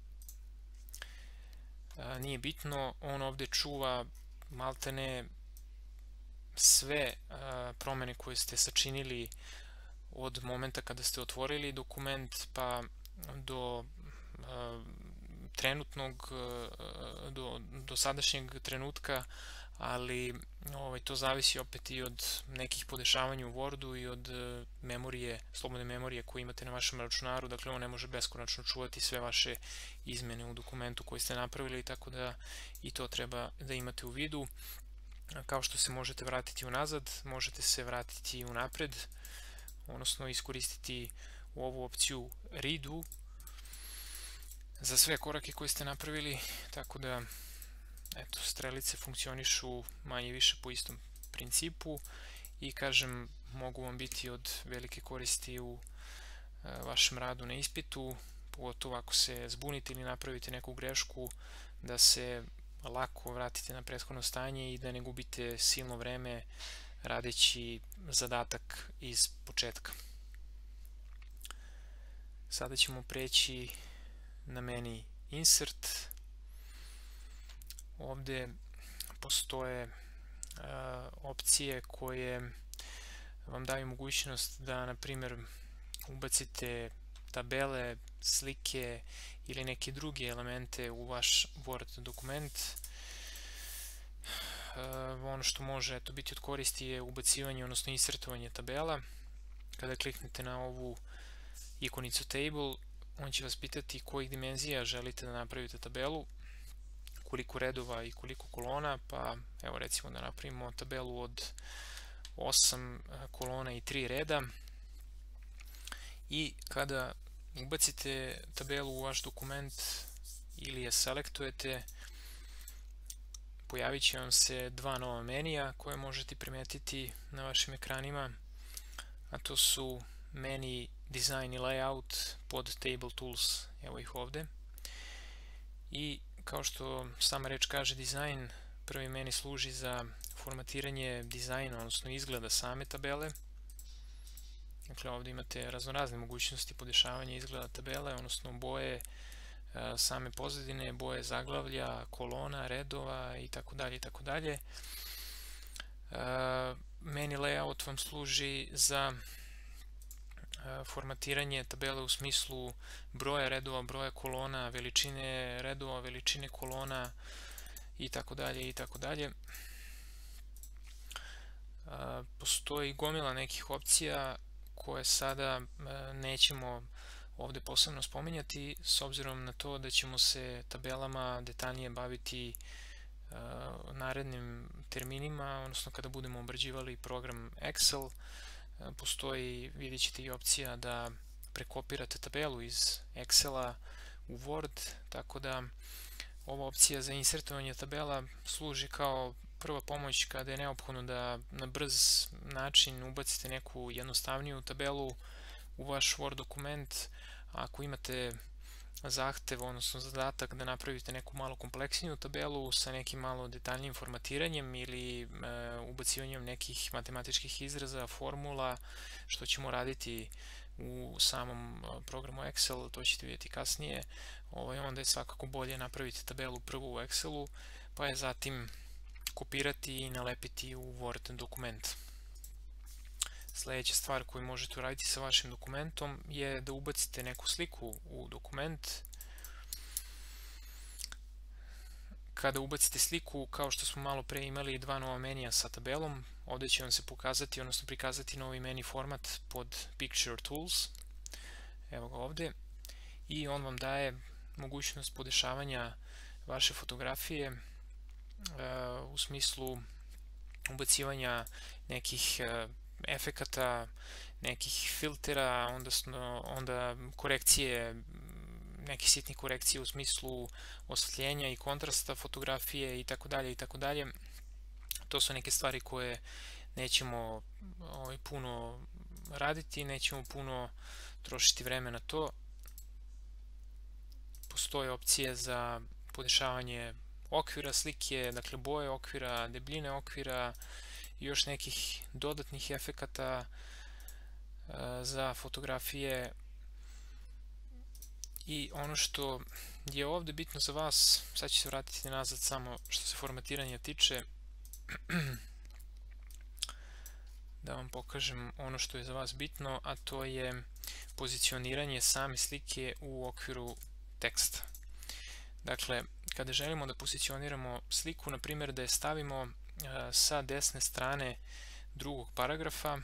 nije bitno. On ovdje čuva maltene sve promjene koje ste sačinili od momenta kada ste otvorili dokument pa do trenutnog, do, do sadašnjeg trenutka, ali ovaj, to zavisi opet i od nekih podešavanja u Wordu i od memorije, slobodne memorije koju imate na vašem računaru. Dakle, on ne može beskonačno čuvati sve vaše izmene u dokumentu koji ste napravili, tako da i to treba da imate u vidu. Kao što se možete vratiti unazad, možete se vratiti unapred, odnosno iskoristiti u ovu opciju Redo za sve korake koje ste napravili, tako da eto, strelice funkcionišu manje više po istom principu i, kažem, mogu vam biti od velike koristi u e, vašem radu na ispitu, pogotovo ako se zbunite ili napravite neku grešku, da se lako vratite na prethodno stanje i da ne gubite silno vreme radeći zadatak iz početka. Sada ćemo preći na meni Insert. Ovdje postoje uh, opcije koje vam daju mogućnost da, na primjer, ubacite tabele, slike ili neke druge elemente u vaš Word dokument. Uh, ono što može eto, biti od koristi je ubacivanje, odnosno insertovanje tabela. Kada kliknete na ovu ikonicu Table, on će vas pitati kojih dimenzija želite da napravite tabelu, koliko redova i koliko kolona, pa evo recimo da napravimo tabelu od osam kolona i tri reda. I kada ubacite tabelu u vaš dokument ili je selektujete, pojavit će vam se dva nova menija koje možete primetiti na vašim ekranima, a to su meni Design i Layout pod Table Tools, evo ih ovdje. I kao što sama reč kaže Design, prvi meni služi za formatiranje dizajna, odnosno izgleda same tabele. Dakle, ovdje imate raznorazne mogućnosti podešavanja izgleda tabele, odnosno boje, same pozadine, boje zaglavlja, kolona, redova i tako dalje i tako dalje. Meni layout vam služi za formatiranje tabele u smislu broja redova, broja kolona, veličine redova, veličine kolona i tako dalje i tako dalje. Postoji gomila nekih opcija koje sada nećemo ovdje posebno spominjati, s obzirom na to da ćemo se tabelama detaljnije baviti narednim terminima, odnosno kada budemo obrađivali program Excel. Postoji, vidjet ćete, i opcija da prekopirate tabelu iz Excela u Word, tako da ova opcija za insertovanje tabela služi kao prva pomoć kada je neophodno da na brz način ubacite neku jednostavniju tabelu u vaš Word dokument. Ako imate zahtev, odnosno zadatak da napravite neku malo kompleksniju tabelu sa nekim malo detaljnijim formatiranjem ili e, ubacivanjem nekih matematičkih izraza, formula, što ćemo raditi u samom programu Excel, to ćete vidjeti kasnije, ovaj, onda je svakako bolje napraviti tabelu prvo u Excelu, pa je zatim kopirati i nalepiti u Word dokument. Sljedeća stvar koju možete uraditi sa vašim dokumentom je da ubacite neku sliku u dokument. Kada ubacite sliku, kao što smo malo pre imali dva nova menija sa tabelom, ovdje će vam se pokazati, odnosno prikazati novi meni format pod Picture Tools. Evo ga ovdje. I on vam daje mogućnost podešavanja vaše fotografije u smislu ubacivanja nekih efekata, nekih filtera, onda, onda korekcije, neke sitne korekcije u smislu osvetljenja i kontrasta fotografije i tako dalje i tako dalje. To su neke stvari koje nećemo ovaj, puno raditi, nećemo puno trošiti vreme na to. Postoje opcije za podešavanje okvira slike, dakle boje okvira, debljine okvira i još nekih dodatnih efekata za fotografije. I ono što je ovdje bitno za vas, sad ću se vratiti nazad samo što se formatiranja tiče, da vam pokažem ono što je za vas bitno, a to je pozicioniranje same slike u okviru teksta. Dakle, kada želimo da pozicioniramo sliku, na primjer da je stavimo sa desne strane drugog paragrafa,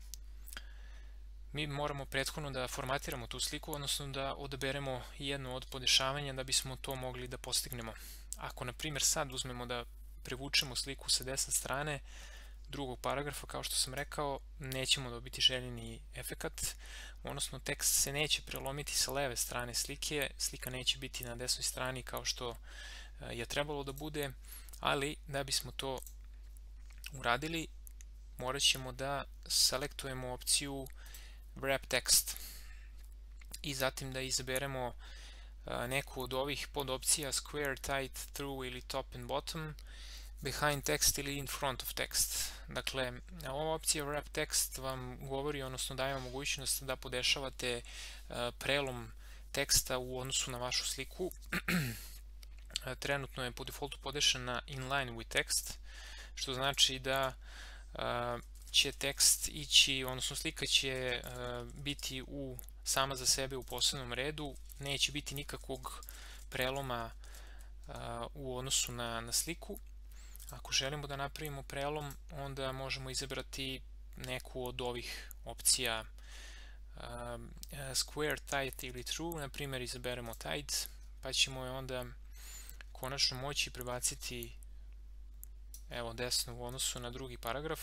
mi moramo prethodno da formatiramo tu sliku, odnosno da odaberemo jedno od podešavanja da bismo to mogli da postignemo. Ako, na primjer, sad uzmemo da prevučemo sliku sa desne strane drugog paragrafa, kao što sam rekao, nećemo dobiti željeni efekat, odnosno tekst se neće prelomiti sa leve strane slike, slika neće biti na desnoj strani kao što je trebalo da bude, ali da bismo to uradili, morat ćemo da selektujemo opciju Wrap Text i zatim da izaberemo neku od ovih podopcija Square, Tight, Through ili Top and Bottom, Behind Text ili In Front of Text. Dakle, ova opcija Wrap Text vam govori, odnosno daje vam mogućnost da podešavate prelom teksta u odnosu na vašu sliku. Trenutno je po defaultu podešena in line with text, što znači da će tekst ići, odnosno slika će biti u, sama za sebe u posebnom redu, neće biti nikakvog preloma u odnosu na, na sliku. Ako želimo da napravimo prelom, onda možemo izabrati neku od ovih opcija Square, Tight ili True. Na primjer, izaberemo Tight, pa ćemo je onda konačno moći prebaciti evo desno u odnosu na drugi paragraf,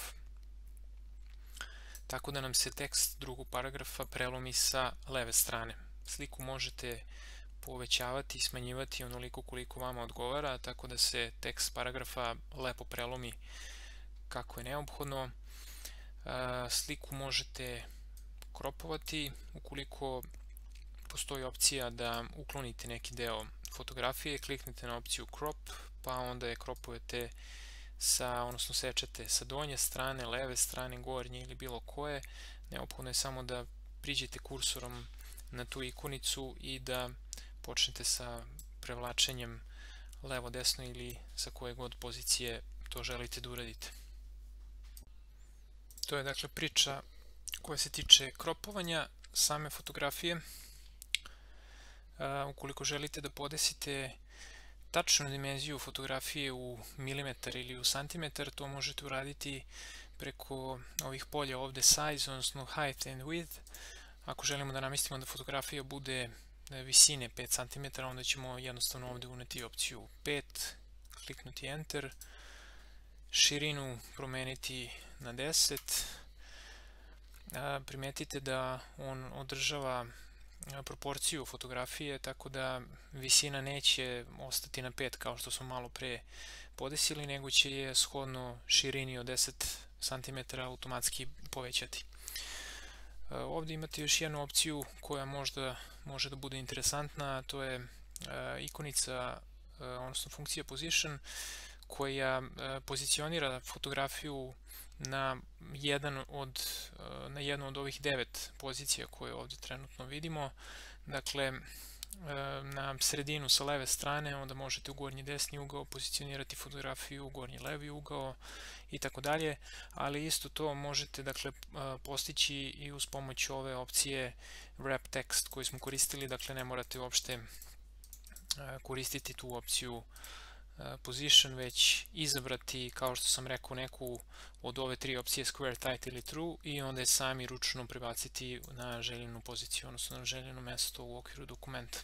tako da nam se tekst drugog paragrafa prelomi sa leve strane. Sliku možete povećavati i smanjivati onoliko koliko vama odgovara, tako da se tekst paragrafa lepo prelomi kako je neophodno. Sliku možete kropovati ukoliko postoji opcija da uklonite neki deo fotografije, kliknete na opciju crop, pa onda je kropujete sa, odnosno sečete sa donje strane, leve strane, gornje ili bilo koje. Neophodno je samo da priđete kursorom na tu ikonicu i da počnete sa prevlačenjem levo, desno ili sa koje god pozicije to želite da uradite. To je dakle priča koja se tiče kropovanja same fotografije. Ukoliko želite da podesite tačnu dimenziju fotografije u milimetar ili u santimetar, to možete uraditi preko ovih polja ovde size, odnosno height and width. Ako želimo da namestimo da fotografija bude visine pet centimetara, onda ćemo jednostavno ovde uneti opciju pet, kliknuti enter, širinu promeniti na deset. Primetite da on održava proporciju fotografije, tako da visina neće ostati na pet kao što smo malo pre podesili, nego će je shodno širini od deset centimetara automatski povećati. Ovdje imate još jednu opciju koja možda može da bude interesantna, to je ikonica, odnosno funkcija position, koja pozicionira fotografiju na jedan od, na jednu od ovih devet pozicija koje ovdje trenutno vidimo. Dakle, na sredinu sa leve strane, onda možete u gornji desni ugao pozicionirati fotografiju, u gornji levi ugao i tako dalje, ali isto to možete dakle postići i uz pomoć ove opcije wrap text koju smo koristili, dakle ne morate uopšte koristiti tu opciju position, već izabrati, kao što sam rekao, neku od ove tri opcije square, tight ili true i onda je sami ručno prebaciti na željenu poziciju, odnosno na željeno mesto u okviru dokumenta.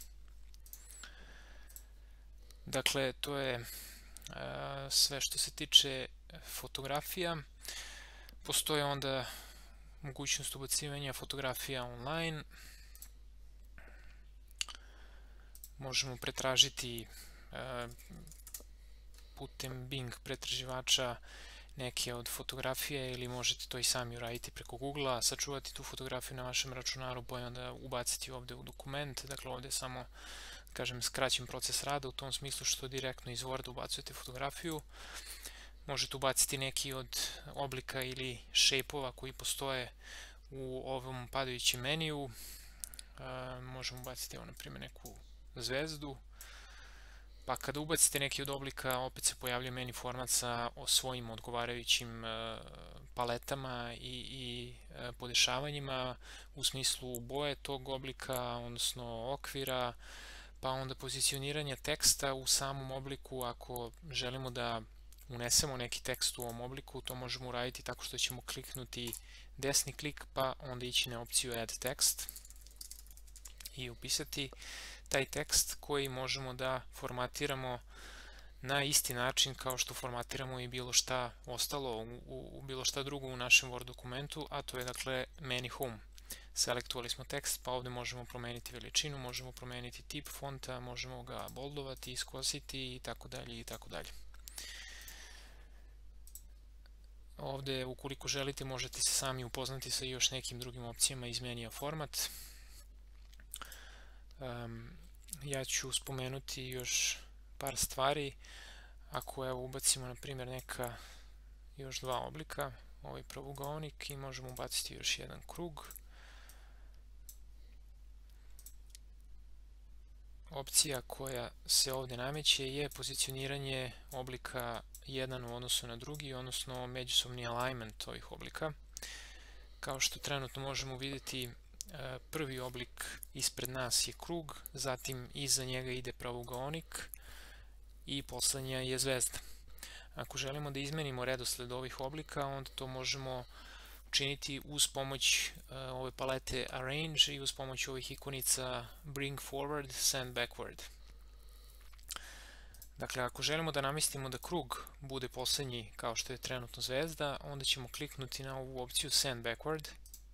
Dakle, to je sve što se tiče fotografija. Postoje onda mogućnost ubacivanja fotografija online. Možemo pretražiti putem Bing pretraživača neke od fotografije ili možete to i sami uraditi preko Google-a, sačuvati tu fotografiju na vašem računaru pa onda ubaciti ovdje u dokument. Dakle, ovdje je samo, kažem, skraćen proces rada u tom smislu što direktno iz Worda ubacujete fotografiju. Možete ubaciti neki od oblika ili shape-ova koji postoje u ovom padajućem meniju. Možemo ubaciti, evo, na primjer, neku zvezdu. Pa kada ubacite neki od oblika, opet se pojavlja meni format sa svojim odgovarajućim paletama i, i podešavanjima u smislu boje tog oblika, odnosno okvira, pa onda pozicioniranje teksta u samom obliku. Ako želimo da unesemo neki tekst u ovom obliku, to možemo uraditi tako što ćemo kliknuti desni klik, pa onda ići na opciju Add Text i upisati taj tekst koji možemo da formatiramo na isti način kao što formatiramo i bilo šta ostalo, u, u bilo šta drugo u našem Word dokumentu, a to je dakle meni home. Selektovali smo tekst, pa ovdje možemo promeniti veličinu, možemo promeniti tip fonta, možemo ga boldovati, iskositi i tako dalje i tako dalje. Ovdje, ukoliko želite, možete se sami upoznati sa još nekim drugim opcijama iz menija format. Um, ja ću spomenuti još par stvari. Ako evo ubacimo na primjer neka još dva oblika, ovaj pravougolnik, i možemo ubaciti još jedan krug. Opcija koja se ovdje nameće je pozicioniranje oblika jedan u odnosu na drugi, odnosno međusobni alignment ovih oblika. Kao što trenutno možemo vidjeti, prvi oblik ispred nas je krug, zatim iza njega ide pravougolnik i poslednja je zvezda. Ako želimo da izmenimo redosled ovih oblika, onda to možemo učiniti uz pomoć ove palete Arrange i uz pomoć ovih ikonica Bring Forward, Send Backward. Dakle, ako želimo da namestimo da krug bude poslednji kao što je trenutno zvezda, onda ćemo kliknuti na ovu opciju Send Backward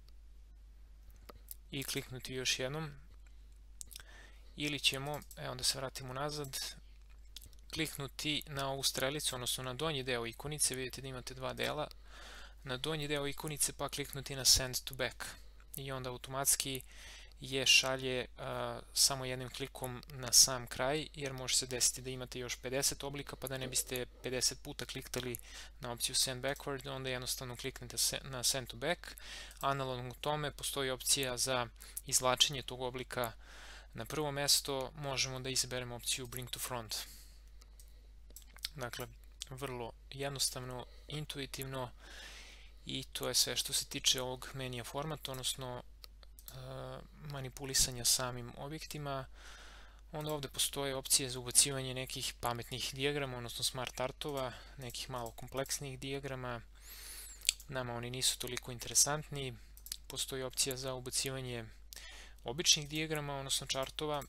i kliknuti još jednom, ili ćemo, evo da se vratimo nazad, kliknuti na ovu strelicu, odnosno na donji deo ikonice. Vidite da imate dva dela, na donji deo ikonice pa kliknuti na Send to Back i onda automatski je šalje uh, samo jednim klikom na sam kraj, jer može se desiti da imate još pedeset oblika, pa da ne biste pedeset puta kliknuli na opciju Send Backward, onda jednostavno kliknete na Send to Back. Analogno tome postoji opcija za izvlačenje tog oblika Na prvo mesto možemo da izaberemo opciju Bring to Front. Dakle, vrlo jednostavno, intuitivno i to je sve što se tiče ovog menija formata, odnosno manipulisanja samim objektima. Onda ovdje postoje opcije za ubacivanje nekih pametnih dijagrama, odnosno smart artova, nekih malo kompleksnijih dijagrama. Nama oni nisu toliko interesantni. Postoji opcija za ubacivanje običnih dijagrama, odnosno chartova,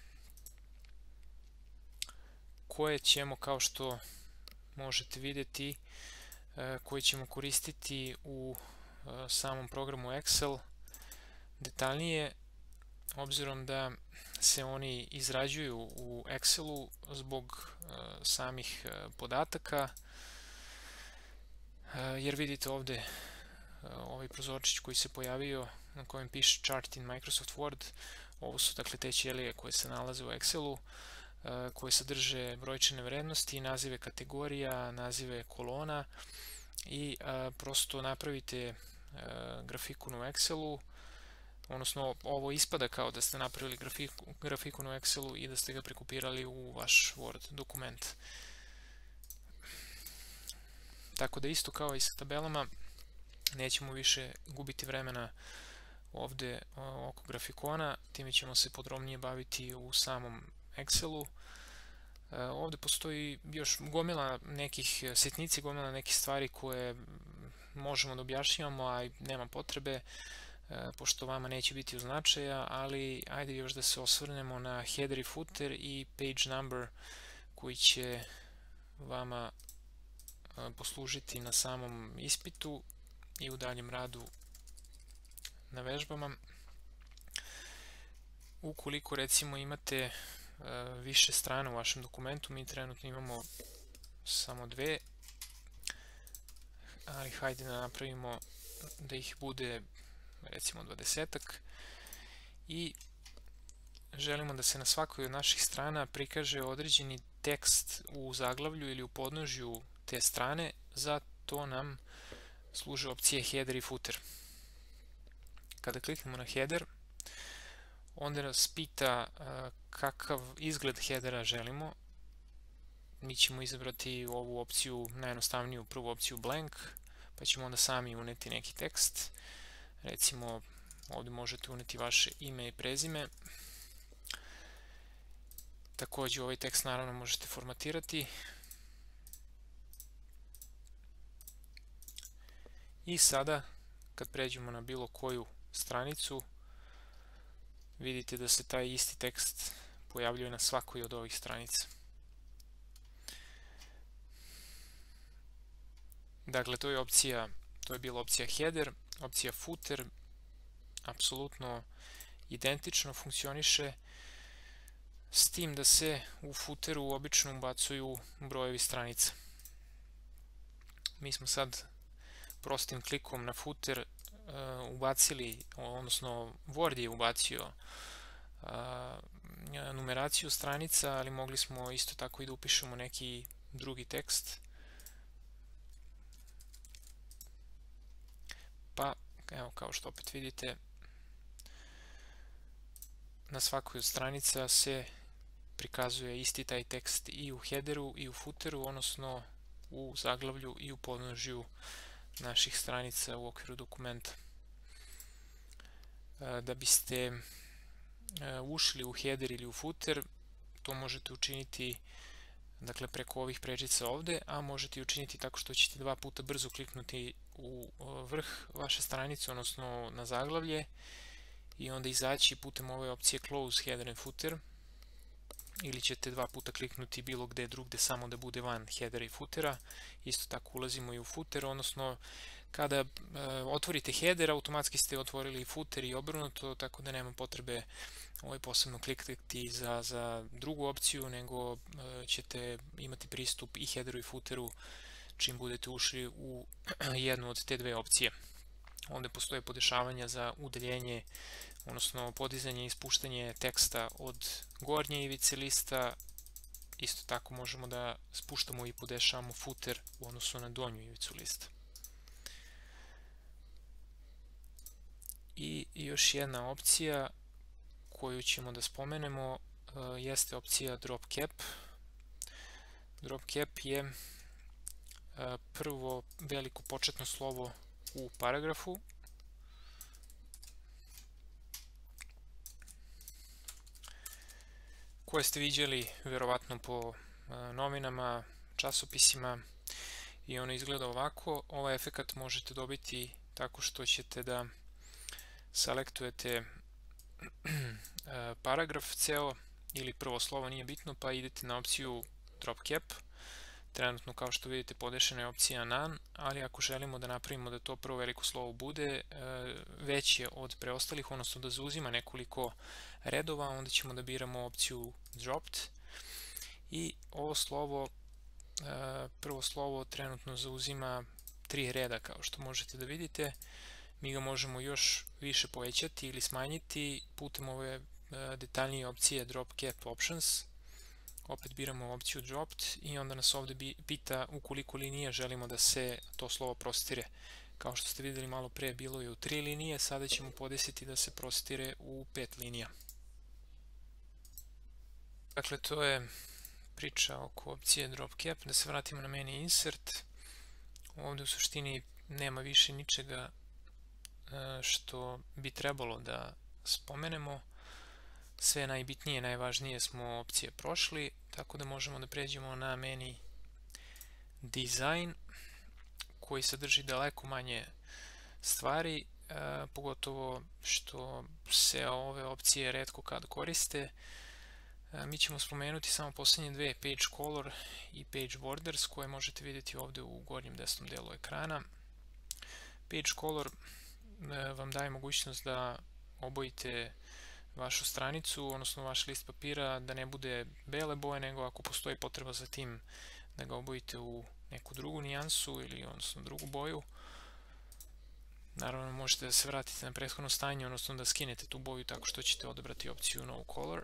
koje ćemo, kao što možete vidjeti, koji ćemo koristiti u samom programu Excel detaljnije, obzirom da se oni izrađuju u Excelu zbog samih podataka, jer vidite ovdje ovaj prozorčić koji se pojavio na kojem piše Chart in Microsoft Word. Ovo su dakle te ćelije koje se nalaze u Excelu, koje sadrže brojčane vrednosti, nazive kategorija, nazive kolona i prosto napravite grafikon u Excelu, odnosno ovo ispada kao da ste napravili grafikon u Excelu i da ste ga prekopirali u vaš Word dokument. Tako da isto kao i sa tabelama, nećemo više gubiti vremena ovdje oko grafikona, time ćemo se podrobnije baviti u samom Excelu. Ovdje postoji još gomila nekih sitnici, gomila nekih stvari koje možemo da objašnjavamo, a nema potrebe, pošto vama neće biti u značaja, ali ajde još da se osvrnemo na header i footer i page number koji će vama poslužiti na samom ispitu i u daljem radu na vežbama. Ukoliko recimo imate više strana u vašem dokumentu, mi trenutno imamo samo dve, ali hajde da napravimo da ih bude recimo dvadesetak i želimo da se na svakoj od naših strana prikaže određeni tekst u zaglavlju ili u podnožju te strane. Za to nam služe opcije header i footer. Kada kliknemo na header, onda nas pita kakav izgled headera želimo. Mi ćemo izabrati ovu opciju, najjednostavniju prvu opciju blank, pa ćemo onda sami uneti neki tekst. Recimo, ovdje možete uneti vaše ime i prezime. Također ovaj tekst naravno možete formatirati. I sada, kad pređemo na bilo koju stranicu, vidite da se taj isti tekst pojavljuje na svakoj od ovih stranica. Dakle, to je opcija, to je bila opcija header, opcija footer, apsolutno identično funkcioniše, s tim da se u footeru obično ubacuju brojevi stranica. Mi smo sad prostim klikom na footer uh, ubacili, odnosno Word je ubacio uh, numeraciju stranica, ali mogli smo isto tako i da upišemo neki drugi tekst. Pa, evo, kao što opet vidite, na svakoj od stranica se prikazuje isti taj tekst i u headeru i u footeru, odnosno u zaglavlju i u podnožju naših stranica u okviru dokumenta. Da biste ušli u header ili u footer, to možete učiniti dakle preko ovih prečica ovdje, a možete i učiniti tako što ćete dva puta brzo kliknuti u vrh vaše stranice, odnosno na zaglavlje, i onda izaći putem ove opcije Close Header and Footer, ili ćete dva puta kliknuti bilo gdje drugdje samo da bude van headera i footera. Isto tako ulazimo i u footer, odnosno kada e, otvorite header, automatski ste otvorili i footer i obrnuto, tako da nema potrebe ovaj posebno klikati za, za drugu opciju, nego e, ćete imati pristup i headeru i footeru čim budete ušli u jednu od te dve opcije. Ovdje postoje podešavanja za udaljenje, odnosno podizanje i spuštanje teksta od gornje ivice lista. Isto tako možemo da spuštamo i podešavamo footer u odnosu na donju ivicu lista. I još jedna opcija koju ćemo da spomenemo jeste opcija drop cap. Drop cap je prvo veliko početno slovo u paragrafu. Koje ste viđali verovatno po novinama, časopisima, i ono izgleda ovako. Ovaj efekat možete dobiti tako što ćete da selektujete paragraf ceo ili prvo slovo, nije bitno, pa idete na opciju drop cap. Trenutno, kao što vidite, podešena je opcija none, ali ako želimo da napravimo da to prvo veliko slovo bude veće od preostalih, odnosno da zauzima nekoliko redova, onda ćemo da biramo opciju dropped i ovo slovo, prvo slovo trenutno zauzima tri reda, kao što možete da vidite. Mi ga možemo još više povećati ili smanjiti putem ove detaljnije opcije drop cap options. Opet biramo opciju dropped i onda nas ovdje pita u koliko linija želimo da se to slovo prostire. Kao što ste vidjeli malo pre, bilo je u tri linije, sada ćemo podesiti da se prostire u pet linija. Dakle, to je priča oko opcije drop cap. Da se vratimo na menu insert. Ovdje u suštini nema više ničega što bi trebalo da spomenemo. Sve najbitnije, najvažnije smo opcije prošli, tako da možemo da pređemo na menu design, koji sadrži daleko manje stvari, pogotovo što se ove opcije retko kad koriste. Mi ćemo spomenuti samo posljednje dve, page color i page borders, koje možete vidjeti ovdje u gornjem desnom delu ekrana. Page color vam daje mogućnost da obojite vašu stranicu, odnosno vaš list papira, da ne bude bele boje, nego ako postoji potreba za tim da ga obojite u neku drugu nijansu ili odnosno drugu boju. Naravno, možete da se vratite na prethodno stanje, odnosno da skinete tu boju tako što ćete odabrati opciju no color.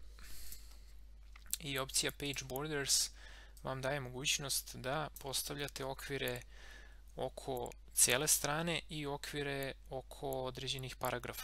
I opcija page borders vam daje mogućnost da postavljate okvire oko cijele strane i okvire oko određenih paragrafa.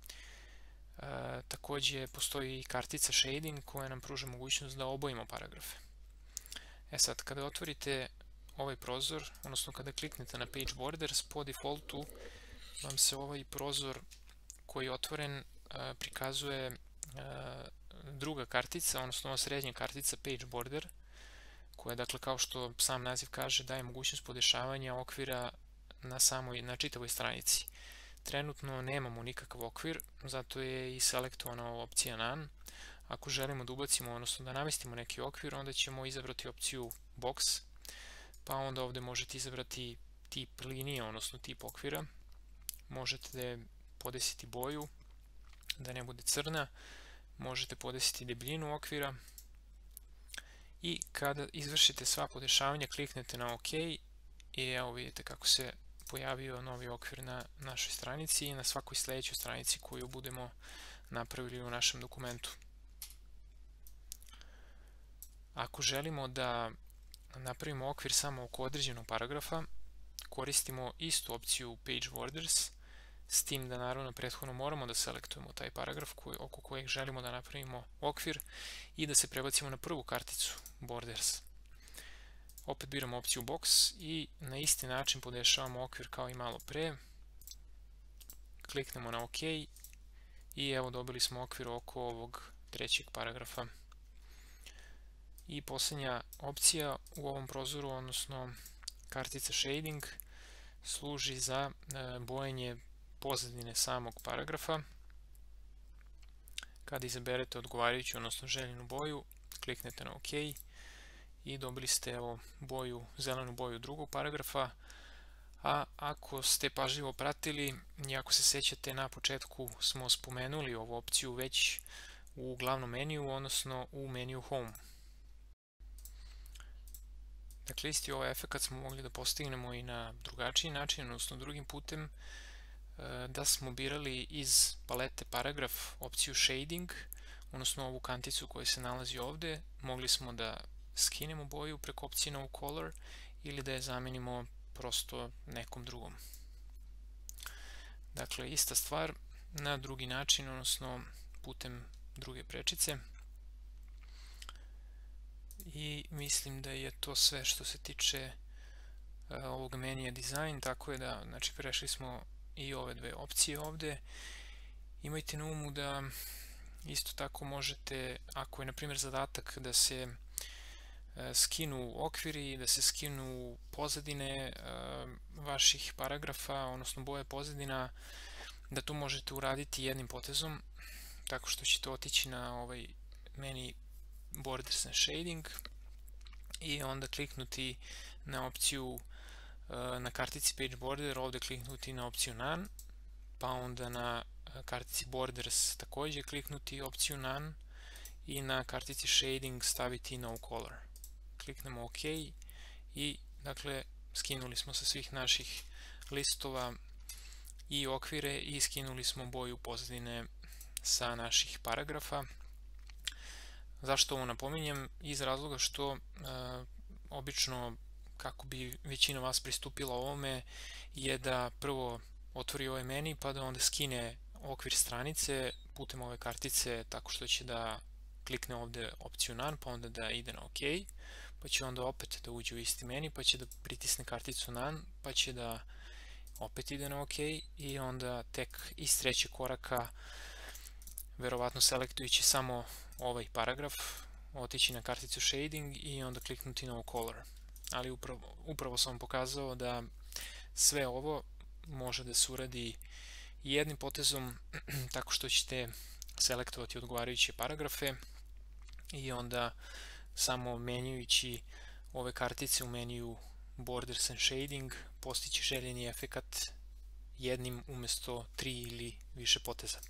E, također postoji i kartica shading koja nam pruža mogućnost da obojimo paragrafe. E sad, kada otvorite ovaj prozor, odnosno kada kliknete na page borders, po defaultu vam se ovaj prozor koji je otvoren e, prikazuje e, druga kartica, odnosno ova srednja kartica page border, koja, dakle, kao što sam naziv kaže, daje mogućnost podešavanja okvira na samoj, na čitavoj stranici. Trenutno nemamo nikakav okvir, zato je i selektovana opcija none. Ako želimo da ubacimo, odnosno da namestimo neki okvir, onda ćemo izabrati opciju box, pa onda ovdje možete izabrati tip linije, odnosno tip okvira. Možete podesiti boju, da ne bude crna, možete podesiti debljinu okvira i kada izvršite sva podešavanja kliknete na OK i evo vidite kako se pojavio novi okvir na našoj stranici i na svakoj sljedećoj stranici koju budemo napravili u našem dokumentu. Ako želimo da napravimo okvir samo oko određenog paragrafa, koristimo istu opciju page borders, s tim da naravno prethodno moramo da selektujemo taj paragraf koji, oko kojeg želimo da napravimo okvir i da se prebacimo na prvu karticu borders. Opet biramo opciju box i na isti način podešavamo okvir kao i malo pre. Kliknemo na OK i evo dobili smo okvir oko ovog trećeg paragrafa. I posljednja opcija u ovom prozoru, odnosno kartica shading, služi za bojenje pozadine samog paragrafa. Kada izaberete odgovarajuću, odnosno željenu boju, kliknete na OK i dobili ste evo boju, zelenu boju drugog paragrafa. A ako ste pažljivo pratili i ako se sećate, na početku smo spomenuli ovu opciju već u glavnom meniju, odnosno u meniju Home. Dakle, isti ovaj efekt smo mogli da postignemo i na drugačiji način, odnosno drugim putem, da smo birali iz palete paragraf opciju shading, odnosno ovu kanticu koja se nalazi ovdje. Mogli smo da skinemo boju preko opcije no color ili da je zamenimo prosto nekom drugom. Dakle, ista stvar na drugi način, odnosno putem druge prečice. I mislim da je to sve što se tiče ovog menija dizajn, tako je da, znači, prešli smo i ove dve opcije ovde. Imajte na umu da isto tako možete, ako je na primjer zadatak da se skinu okviri, da se skinu pozadine vaših paragrafa, odnosno boje pozadina, da to možete uraditi jednim potezom, tako što ćete otići na ovaj meni Borders and Shading i onda kliknuti na opciju na kartici Page Border, ovde kliknuti na opciju None, pa onda na kartici Borders takođe kliknuti opciju None i na kartici Shading staviti No Color. Kliknemo OK i, dakle, skinuli smo sa svih naših listova i okvire i skinuli smo boju pozadine sa naših paragrafa. Zašto ovo napominjem? Iz razloga što e, obično, kako bi većina vas pristupila ovome, je da prvo otvori ovaj meni pa da onda skine okvir stranice putem ove kartice tako što će da klikne ovde opciju None, pa onda da ide na OK, pa će onda opet da uđe u isti meni, pa će da pritisne karticu None, pa će da opet ide na OK i onda tek iz trećeg koraka, verovatno selektujući samo ovaj paragraf, otići na karticu Shading i onda kliknuti No Color. Ali upravo, upravo sam vam pokazao da sve ovo može da se uradi jednim potezom tako što ćete selektovati odgovarajuće paragrafe i onda samo menjajući ove kartice u meniju Borders and Shading postići željeni efekat jednim umesto tri ili više poteza.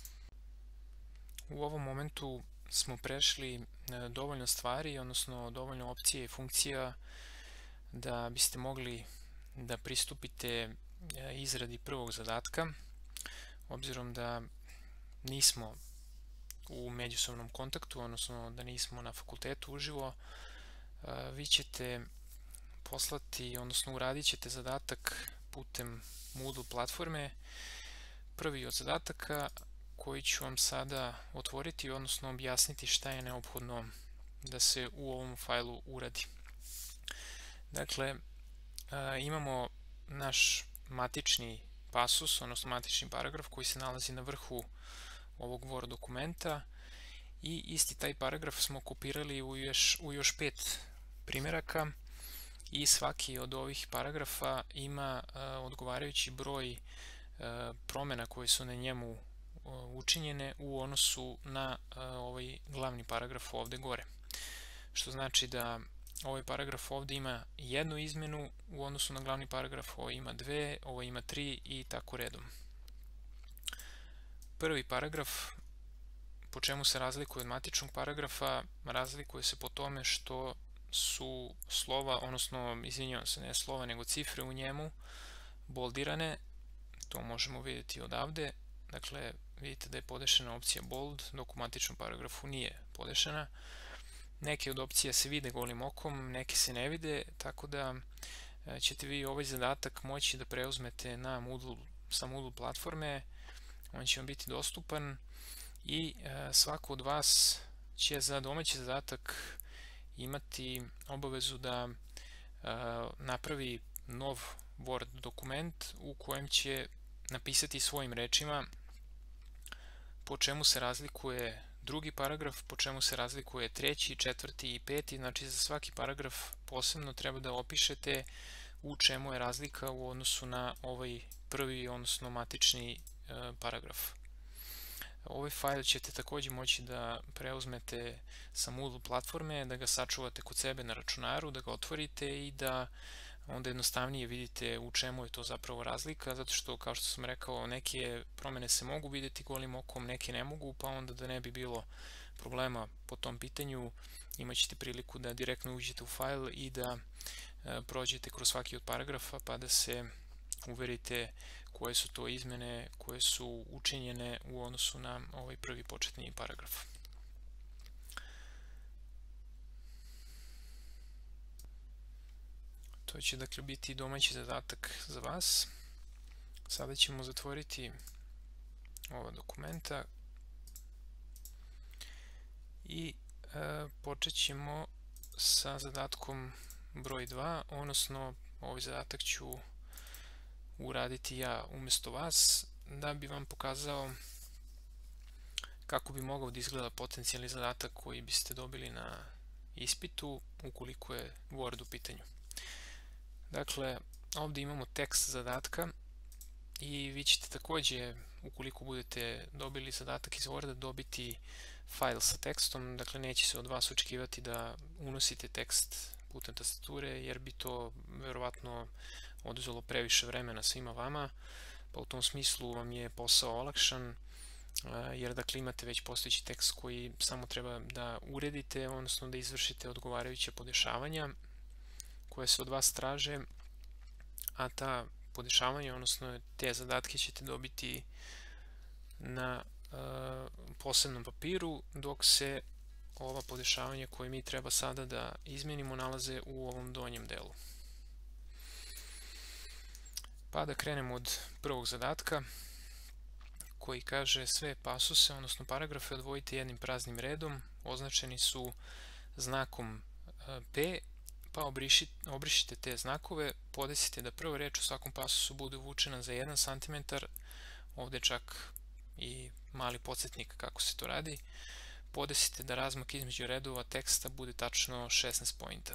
U ovom momentu smo prešli dovoljno stvari, odnosno dovoljno opcije i funkcija da biste mogli da pristupite izradi prvog zadatka. Obzirom da nismo u međusobnom kontaktu, odnosno da nismo na fakultetu uživo, vi ćete poslati, odnosno uradit ćete zadatak putem Moodle platforme. Prvi od zadataka koji ću vam sada otvoriti, odnosno objasniti šta je neophodno da se u ovom fajlu uradi. Dakle, imamo naš matični pasus, odnosno matični paragraf koji se nalazi na vrhu ovog Word dokumenta i isti taj paragraf smo kopirali u još, u još pet primjeraka i svaki od ovih paragrafa ima uh, odgovarajući broj uh, promjena koje su na njemu uh, učinjene u odnosu na uh, ovaj glavni paragraf ovde gore. Što znači da ovaj paragraf ovde ima jednu izmenu u odnosu na glavni paragraf, ovo ima dve, ovo ima tri i tako redom. Prvi paragraf, po čemu se razlikuje od matičnog paragrafa, razlikuje se po tome što su slova, odnosno, izvinjavam se, ne slova, nego cifre u njemu boldirane. To možemo vidjeti odavde. Dakle, vidite da je podešena opcija bold, dok u matičnom paragrafu nije podešena. Neke od opcija se vide golim okom, neke se ne vide, tako da ćete vi ovaj zadatak moći da preuzmete na Moodle, sa Moodle platforme. On će vam biti dostupan i svako od vas će za domaći zadatak imati obavezu da napravi nov Word dokument u kojem će napisati svojim rečima po čemu se razlikuje drugi paragraf, po čemu se razlikuje treći, četvrti i peti. Znači, za svaki paragraf posebno treba da opišete u čemu je razlika u odnosu na ovaj prvi, odnosno matični paragraf. Ovaj fajl ćete također moći da preuzmete sa Moodle platforme, da ga sačuvate kod sebe na računaru, da ga otvorite i da onda jednostavnije vidite u čemu je to zapravo razlika, zato što, kao što sam rekao, neke promjene se mogu vidjeti golim okom, neke ne mogu, pa onda da ne bi bilo problema po tom pitanju, imat ćete priliku da direktno uđete u fajl i da prođete kroz svaki od paragrafa pa da se uverite koje su to izmene koje su učinjene u odnosu na ovaj prvi početni paragraf. To će dakle biti domaći zadatak za vas. Sada ćemo zatvoriti ova dokumenta. i e, počet ćemo sa zadatkom broj dva, odnosno ovaj zadatak ću uraditi ja umjesto vas, da bi vam pokazao kako bi mogao da izgleda potencijalni zadatak koji biste dobili na ispitu ukoliko je Word u pitanju. Dakle, ovdje imamo tekst zadatka i vi ćete također, ukoliko budete dobili zadatak iz Worda, dobiti fajl sa tekstom. Dakle, neće se od vas očekivati da unosite tekst putem tastature, jer bi to verovatno oduzelo previše vremena svima vama, pa u tom smislu vam je posao olakšan, jer dakle imate već postojeći tekst koji samo treba da uredite, odnosno da izvršite odgovarajuće podešavanja koje se od vas traže, a ta podešavanja, odnosno te zadatke ćete dobiti na e, posebnom papiru, dok se ova podešavanja koje mi treba sada da izmenimo nalaze u ovom donjem delu. Pa da krenemo od prvog zadatka, koji kaže sve pasuse, odnosno paragrafe, odvojite jednim praznim redom, označeni su znakom P, pa obrišite, obrišite te znakove, podesite da prva reč u svakom pasusu bude uvučena za jedan santimetar, ovdje čak i mali podsjetnik kako se to radi, podesite da razmak između redova teksta bude tačno šesnaest pointa.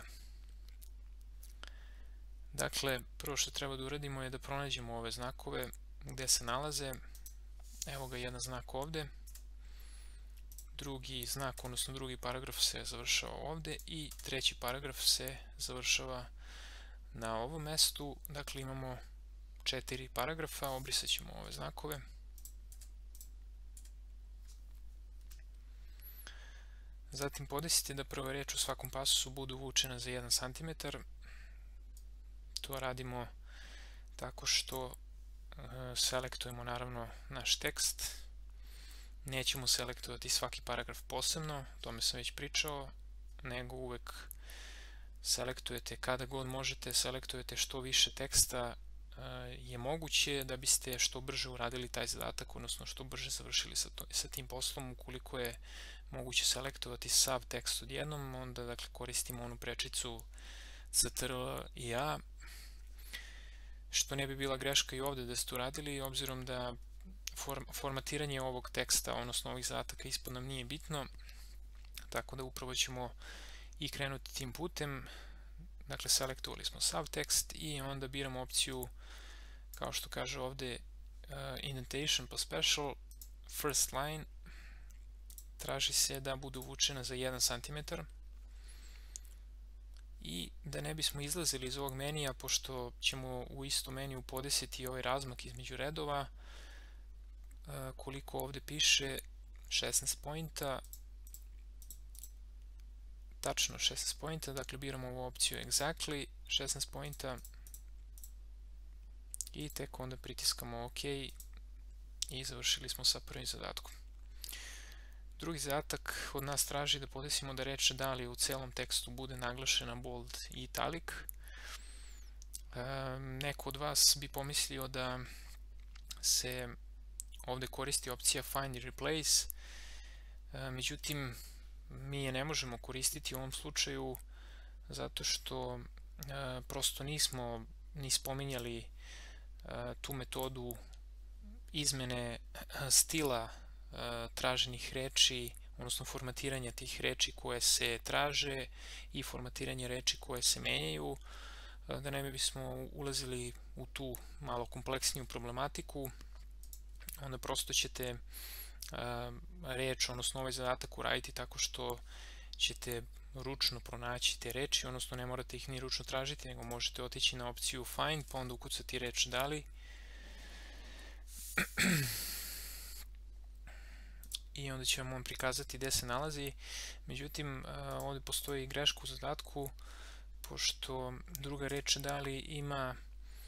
Dakle, prvo što treba da uradimo je da pronađemo ove znakove gdje se nalaze. Evo ga jedan znak ovdje, drugi znak, odnosno drugi paragraf se završava ovdje i treći paragraf se završava na ovom mestu. Dakle, imamo četiri paragrafa, obrisat ćemo ove znakove. Zatim podesite da prva reč u svakom pasusu bude uvučena za jedan santimetar. To radimo tako što selektujemo naravno naš tekst. Nećemo selektovati svaki paragraf posebno, o tome sam već pričao, nego uvek selektujete kada god možete, selektujete što više teksta je moguće da biste što brže uradili taj zadatak, odnosno što brže završili sa, to, sa tim poslom. Ukoliko je moguće selektovati sav tekst odjednom, onda dakle koristimo onu prečicu Ctrl i A, što ne bi bila greška i ovdje da ste uradili, obzirom da formatiranje ovog teksta, odnosno ovih zadataka ispod nam nije bitno, tako da upravo ćemo i krenuti tim putem. Dakle, selektovali smo sav tekst i onda biramo opciju, kao što kaže ovdje, uh, indentation pa special, first line, traži se da bude uvučena za jedan santimetar. I da ne bismo izlazili iz ovog menija, pošto ćemo u istom meniju podesiti ovaj razmak između redova, koliko ovdje piše šesnaest pointa, tačno šesnaest pointa, dakle biramo ovu opciju exactly šesnaest pointa i tek onda pritiskamo OK i završili smo sa prvim zadatkom. Drugi zadatak od nas traži da podesimo da reč dali u celom tekstu bude naglašena bold i italic. E, neko od vas bi pomislio da se ovdje koristi opcija find i replace, e, međutim mi je ne možemo koristiti u ovom slučaju zato što e, prosto nismo ni spominjali e, tu metodu izmene stila traženih reči, odnosno formatiranja tih reči koje se traže i formatiranje reči koje se menjaju. Da ne bismo ulazili u tu malo kompleksniju problematiku, onda prosto ćete reč, odnosno ovaj zadatak uraditi tako što ćete ručno pronaći te reči, odnosno ne morate ih ni ručno tražiti, nego možete otići na opciju find, pa onda ukucati reč dali. I onda će vam prikazati gdje se nalazi. Međutim, ovdje postoji greška u zadatku, pošto druga reč dali ima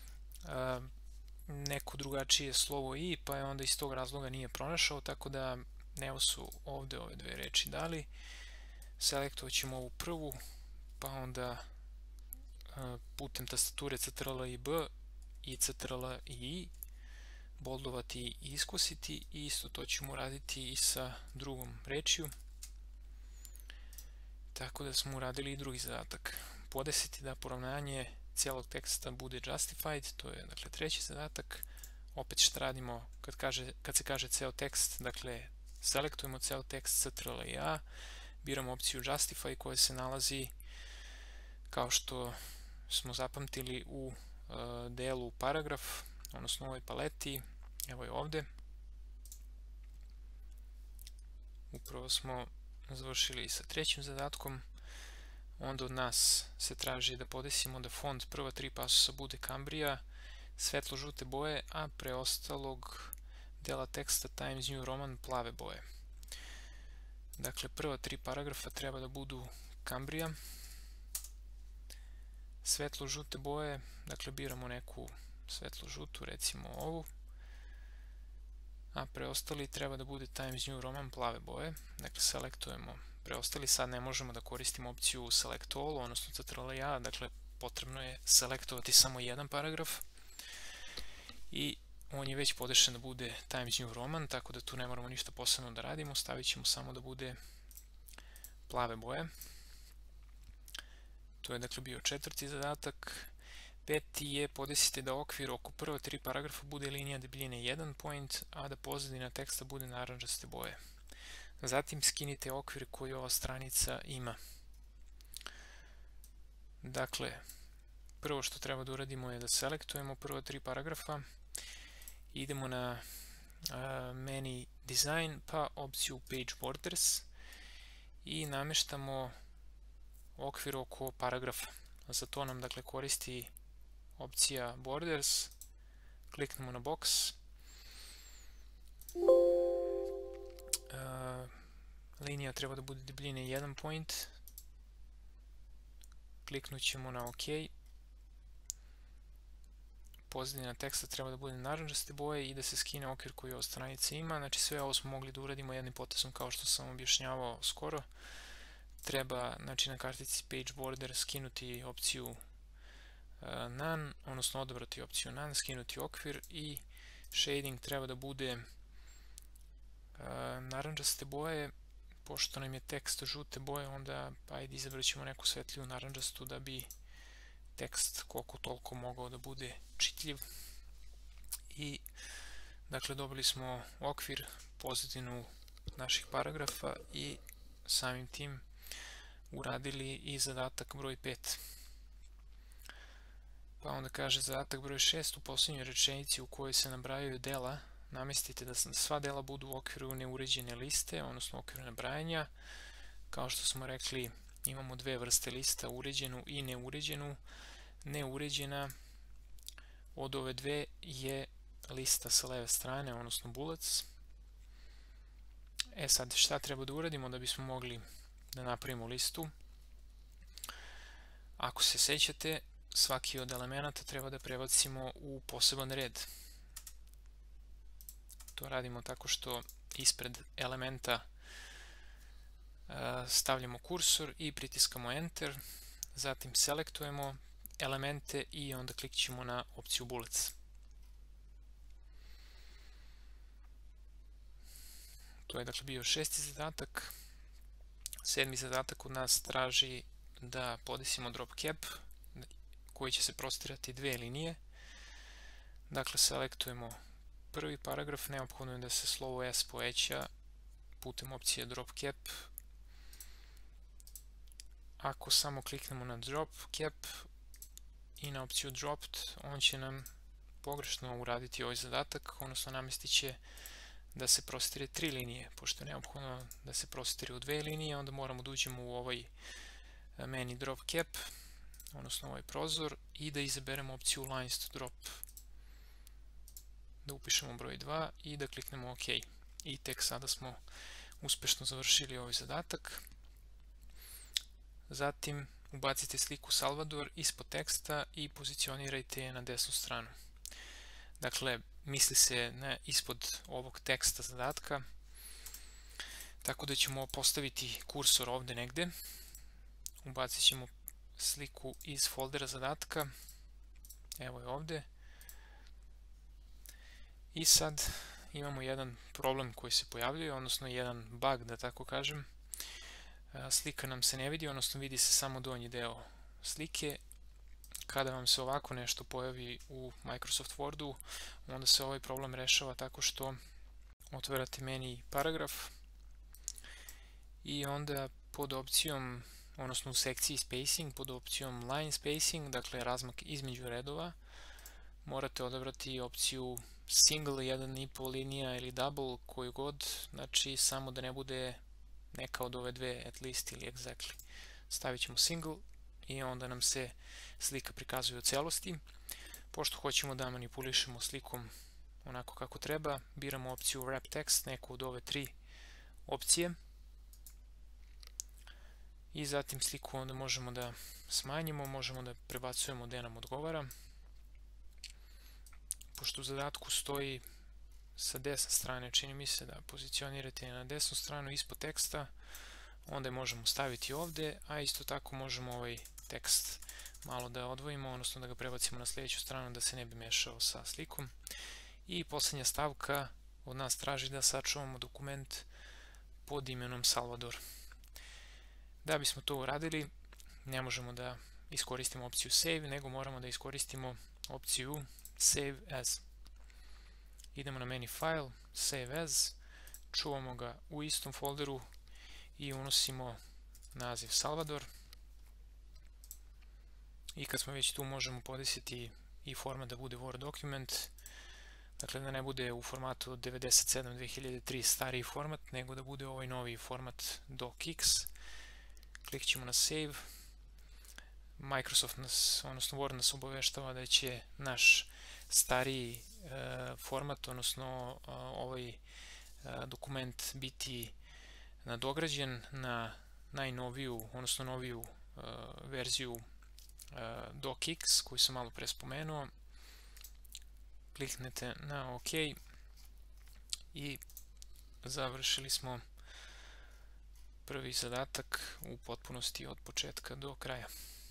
neko drugačije slovo i, pa je onda iz tog razloga nije pronašao, tako da evo su ovdje ove dve reči dali. Selektovat ćemo ovu prvu, pa onda putem tastature Ctrl i B i Ctrl i I boldovati i iskositi i isto to ćemo raditi i sa drugom rečju. Tako da smo uradili i drugi zadatak. Podesiti da poravnanje cijelog teksta bude justified, to je dakle treći zadatak. Opet što radimo kad, kaže, kad se kaže ceo tekst, dakle selektujemo ceo tekst Ctrl i A, biramo opciju Justify koja se nalazi, kao što smo zapamtili, u uh, delu paragraf, odnosno u ovoj paleti, evo je ovde. Upravo smo završili sa trećim zadatkom. Onda od nas se traži da podesimo da font prva tri pasusa bude Cambria, svetlo žute boje, a preostalog dela teksta Times New Roman plave boje. Dakle, prva tri paragrafa treba da budu Cambria, svetlo žute boje, dakle biramo neku svetlo žutu, recimo ovu, a preostali treba da bude Times New Roman plave boje. Dakle, selektujemo preostali. Sad ne možemo da koristimo opciju Select All, odnosno Ctrl i A, dakle potrebno je selektovati samo jedan paragraf i on je već podešen da bude Times New Roman, tako da tu ne moramo ništa posebno da radimo, stavit ćemo samo da bude plave boje. To je dakle bio četvrti zadatak. Peti je podesite da okvir oko prva tri paragrafa bude linija debljine jedan point, a da pozadina teksta bude narandžaste boje. Zatim skinite okvir koji ova stranica ima. Dakle, prvo što treba da uradimo je da selektujemo prva tri paragrafa, idemo na uh, menu design, pa opciju page borders i nameštamo okvir oko paragrafa. Za to nam dakle koristi opcija borders, kliknemo na box, uh, linija treba da bude debljine jedan point, kliknut ćemo na OK, pozadina teksta treba da bude narandžaste boje i da se skine okvir koji ova stranica ima. Znači sve ovo smo mogli da uradimo jednim potezom, kao što sam objašnjavao skoro. Treba, znači, na kartici page border skinuti opciju uh, none, odnosno odabrati opciju none, skinuti okvir i shading treba da bude uh, narandžaste boje. Pošto nam je tekst žute boje, onda ajde izabrat ćemo neku svetliju narandžastu da bi tekst koliko toliko mogao da bude čitljiv. I dakle dobili smo okvir, pozadinu naših paragrafa i samim tim uradili i zadatak broj pet. Pa onda kaže zadatak broj šest, u posljednjoj rečenici u kojoj se nabrajaju dela, namestite da sva dela budu u okviru neuređene liste, odnosno u okviru nabrajanja. Kao što smo rekli, imamo dve vrste lista, uređenu i neuređenu. Neuređena od ove dve je lista sa leve strane, odnosno bullets. E sad, šta treba da uradimo da bismo mogli da napravimo listu? Ako se sećate, svaki od elemenata treba da prebacimo u poseban red. To radimo tako što ispred elementa stavljamo kursor i pritiskamo Enter, zatim selektujemo elemente i onda klikćemo na opciju bullets. To je dakle bio šesti zadatak. Sedmi zadatak od nas traži da podesimo drop cap koji će se prostirati dve linije. Dakle, selektujemo prvi paragraf, neophodno je da se slovo S poveća putem opcije drop cap. Ako samo kliknemo na drop cap i na opciju dropped, on će nam pogrešno uraditi ovaj zadatak, odnosno namestit će da se prostire tri linije. Pošto je neophodno da se prostire u dve linije, onda moramo da uđemo u ovaj menu drop cap, odnosno ovaj prozor, i da izaberemo opciju lines to drop, da upišemo broj dva i da kliknemo OK. I tek sada smo uspešno završili ovaj zadatak. Zatim ubacite sliku Salvador ispod teksta i pozicionirajte je na desnu stranu. Dakle, misli se na ispod ovog teksta zadatka, tako da ćemo postaviti kursor ovde negde. Ubacit ćemo sliku iz foldera zadatka, evo je ovde. I sad imamo jedan problem koji se pojavljuje, odnosno jedan bug, da tako kažem. slika nam se ne vidi, odnosno vidi se samo donji deo slike. Kada vam se ovako nešto pojavi u Microsoft Wordu, onda se ovaj problem rešava tako što otvarate meni paragraf i onda pod opcijom, odnosno u sekciji spacing, pod opcijom line spacing, dakle razmak između redova, morate odabrati opciju single, jedan i po linija ili double, koju god, znači samo da ne bude neka od ove dve, at least ili exactly. Stavit ćemo single i onda nam se slika prikazuje u celosti. Pošto hoćemo da manipulišemo slikom onako kako treba, biramo opciju wrap text, neku od ove tri opcije. I zatim sliku onda možemo da smanjimo, možemo da prebacujemo gde nam odgovara. Pošto u zadatku stoji sa desne strane, čini mi se da pozicionirate na desnu stranu ispod teksta, onda je možemo staviti ovde, a isto tako možemo ovaj tekst malo da odvojimo, odnosno da ga prebacimo na sljedeću stranu da se ne bi mešao sa slikom. I posljednja stavka od nas traži da sačuvamo dokument pod imenom Salvador. Da bismo to uradili, ne možemo da iskoristimo opciju Save, nego moramo da iskoristimo opciju Save As. Idemo na menu File, Save As, čuvamo ga u istom folderu i unosimo naziv Salvador. I kad smo već tu, možemo podesiti i format da bude Word dokument, dakle da ne bude u formatu devedeset sedam dve hiljade tri stariji format, nego da bude ovaj novi format docx. Kliknut ćemo na Save. Microsoft nas, odnosno Word nas obaveštava da će naš stariji e, format, odnosno e, ovaj e, dokument biti nadograđen na najnoviju, odnosno noviju e, verziju e, docx koju sam malo pre spomenuo. Kliknete na OK i završili smo prvi zadatak u potpunosti od početka do kraja.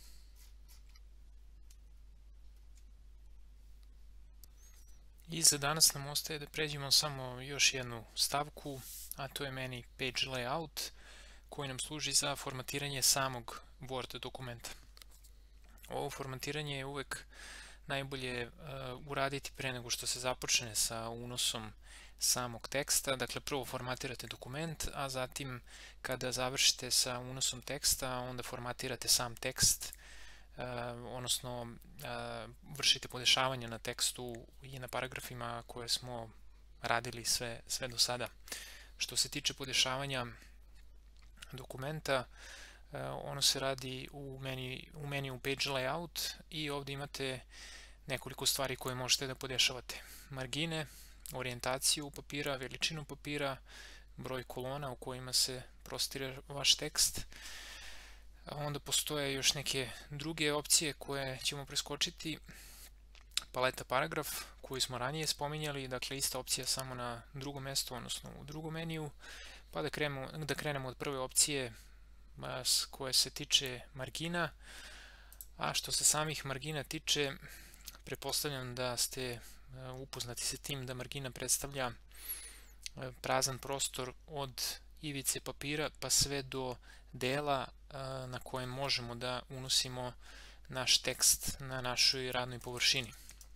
I za danas nam ostaje da pređemo samo još jednu stavku, a to je meni page layout, koji nam služi za formatiranje samog Word dokumenta. Ovo formatiranje je uvek najbolje uh, uraditi pre nego što se započne sa unosom samog teksta. Dakle, prvo formatirate dokument, a zatim kada završite sa unosom teksta, onda formatirate sam tekst, uh, odnosno uh, vršite podešavanje na tekstu i na paragrafima koje smo radili sve, sve do sada. Što se tiče podešavanja dokumenta, uh, ono se radi u meni, u meniju Page Layout i ovdje imate nekoliko stvari koje možete da podešavate. Margine, orijentaciju papira, veličinu papira, broj kolona u kojima se prostire vaš tekst. Onda postoje još neke druge opcije koje ćemo preskočiti. Paleta paragraf koju smo ranije spominjali, dakle ista opcija samo na drugom mjestu, odnosno u drugom meniju. Pa da krenemo, da krenemo od prve opcije koje se tiče margina. A što se samih margina tiče, pretpostavljam da ste upoznati sa tim da margina predstavlja prazan prostor od ivice papira pa sve do dela na kojem možemo da unosimo naš tekst na našoj radnoj površini.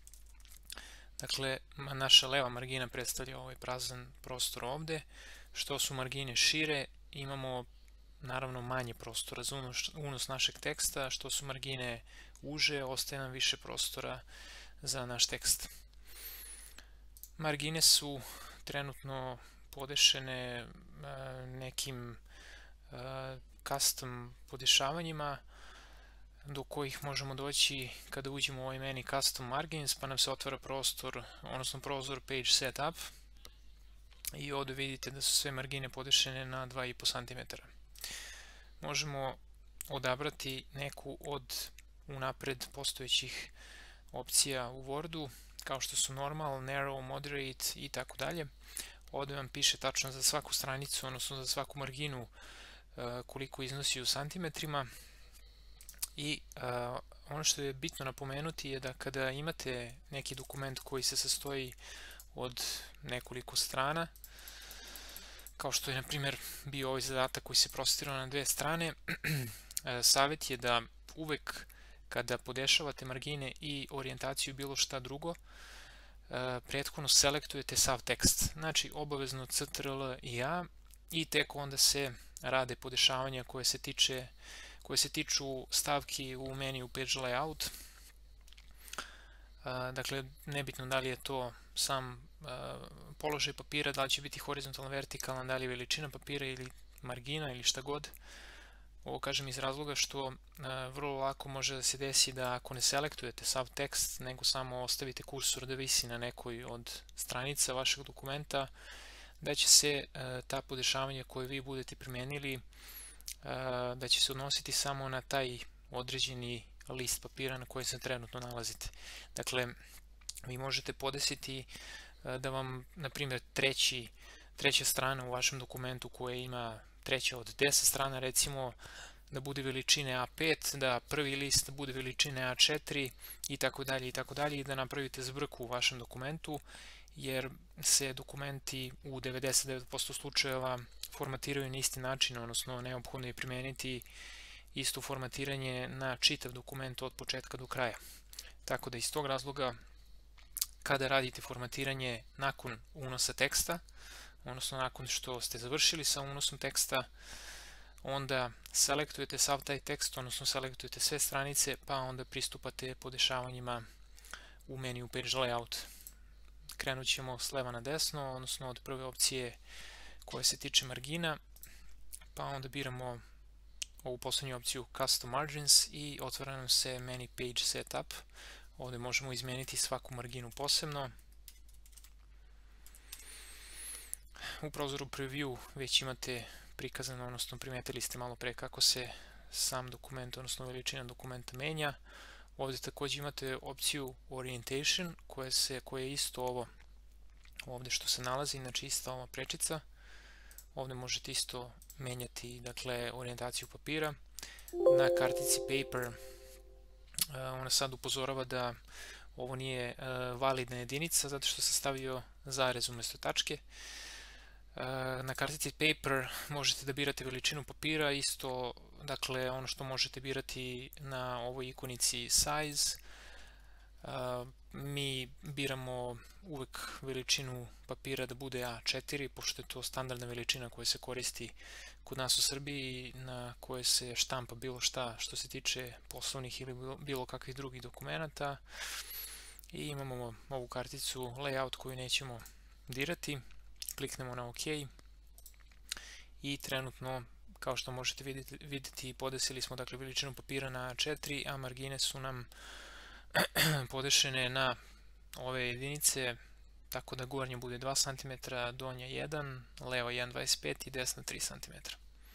Dakle, naša leva margina predstavlja ovaj prazan prostor ovde. Što su margine šire, imamo naravno manje prostora za unos našeg teksta. Što su margine uže, ostaje nam više prostora za naš tekst. Margine su trenutno podešene nekim custom podešavanjima do kojih možemo doći kada uđemo u ovaj menu Custom Margins, pa nam se otvara prostor, odnosno prozor Page Setup i ovdje vidite da su sve margine podešene na dva i po centimetra. Možemo odabrati neku od unapred postojećih opcija u Wordu, kao što su normal, narrow, moderate i tako dalje. Ovdje vam piše tačno za svaku stranicu, odnosno za svaku marginu koliko iznosi u santimetrima. I uh, ono što je bitno napomenuti je da kada imate neki dokument koji se sastoji od nekoliko strana, kao što je na primjer bio ovaj zadatak koji se prostirao na dve strane. Savjet je da uvek kada podešavate margine i orijentaciju bilo šta drugo, prethodno selektujete sav tekst. Znači obavezno C T R L i A i tek onda se rade podešavanja koje se tiče koje se tiču stavki u meniju Page Layout. Dakle, nebitno da li je to sam položaj papira, da li će biti horizontalna, vertikalna, da li je veličina papira ili margina ili šta god. Ovo kažem iz razloga što vrlo lako može da se desi da ako ne selektujete sav tekst, nego samo ostavite kursor da visi na nekoj od stranica vašeg dokumenta, da će se ta podešavanja koje vi budete primenili, da će se odnositi samo na taj određeni list papira na kojem se trenutno nalazite. Dakle, vi možete podesiti da vam, na primjer, treći, treća strana u vašem dokumentu koja ima treća od deset strana, recimo, da bude veličine A pet, da prvi list bude veličine A četiri i tako dalje i tako dalje i da napravite zbrku u vašem dokumentu, jer se dokumenti u devedeset devet posto slučajeva formatiraju na isti način, odnosno neophodno je primeniti isto formatiranje na čitav dokument od početka do kraja. Tako da iz tog razloga, kada radite formatiranje nakon unosa teksta, odnosno nakon što ste završili sa unosom teksta, onda selektujete sav taj tekst, odnosno selektujete sve stranice, pa onda pristupate podešavanjima u meniju Page Layout. Krenut ćemo s leva na desno, odnosno od prve opcije koja se tiče margina, pa onda biramo ovu poslednju opciju Custom Margins i otvara nam se meni Page Setup. Ovdje možemo izmeniti svaku marginu posebno. U prozoru Preview već imate prikazano, odnosno primetili ste malo pre kako se sam dokument, odnosno veličina dokumenta menja. Ovdje također imate opciju Orientation koja, se, koja je isto ovo ovdje što se nalazi, znači ista ova prečica. Ovdje možete isto menjati, dakle, orijentaciju papira. Na kartici Paper ona sad upozorava da ovo nije validna jedinica zato što sam stavio zarez umjesto tačke. Na kartici Paper možete da birate veličinu papira, isto, dakle, ono što možete birati na ovoj ikonici Size. Mi biramo uvek veličinu papira da bude A četiri, pošto je to standardna veličina koja se koristi kod nas u Srbiji, na koje se štampa bilo šta što se tiče poslovnih ili bilo kakvih drugih dokumenata. I imamo ovu karticu Layout koju nećemo dirati. Kliknemo na OK i trenutno, kao što možete vidjeti, vidjeti podesili smo, dakle, veličinu papira na A četiri, a margine su nam podešene na ove jedinice, tako da gornja bude dva centimetra, donja jedan, leva jedan zarez dvadeset pet i desna tri centimetra.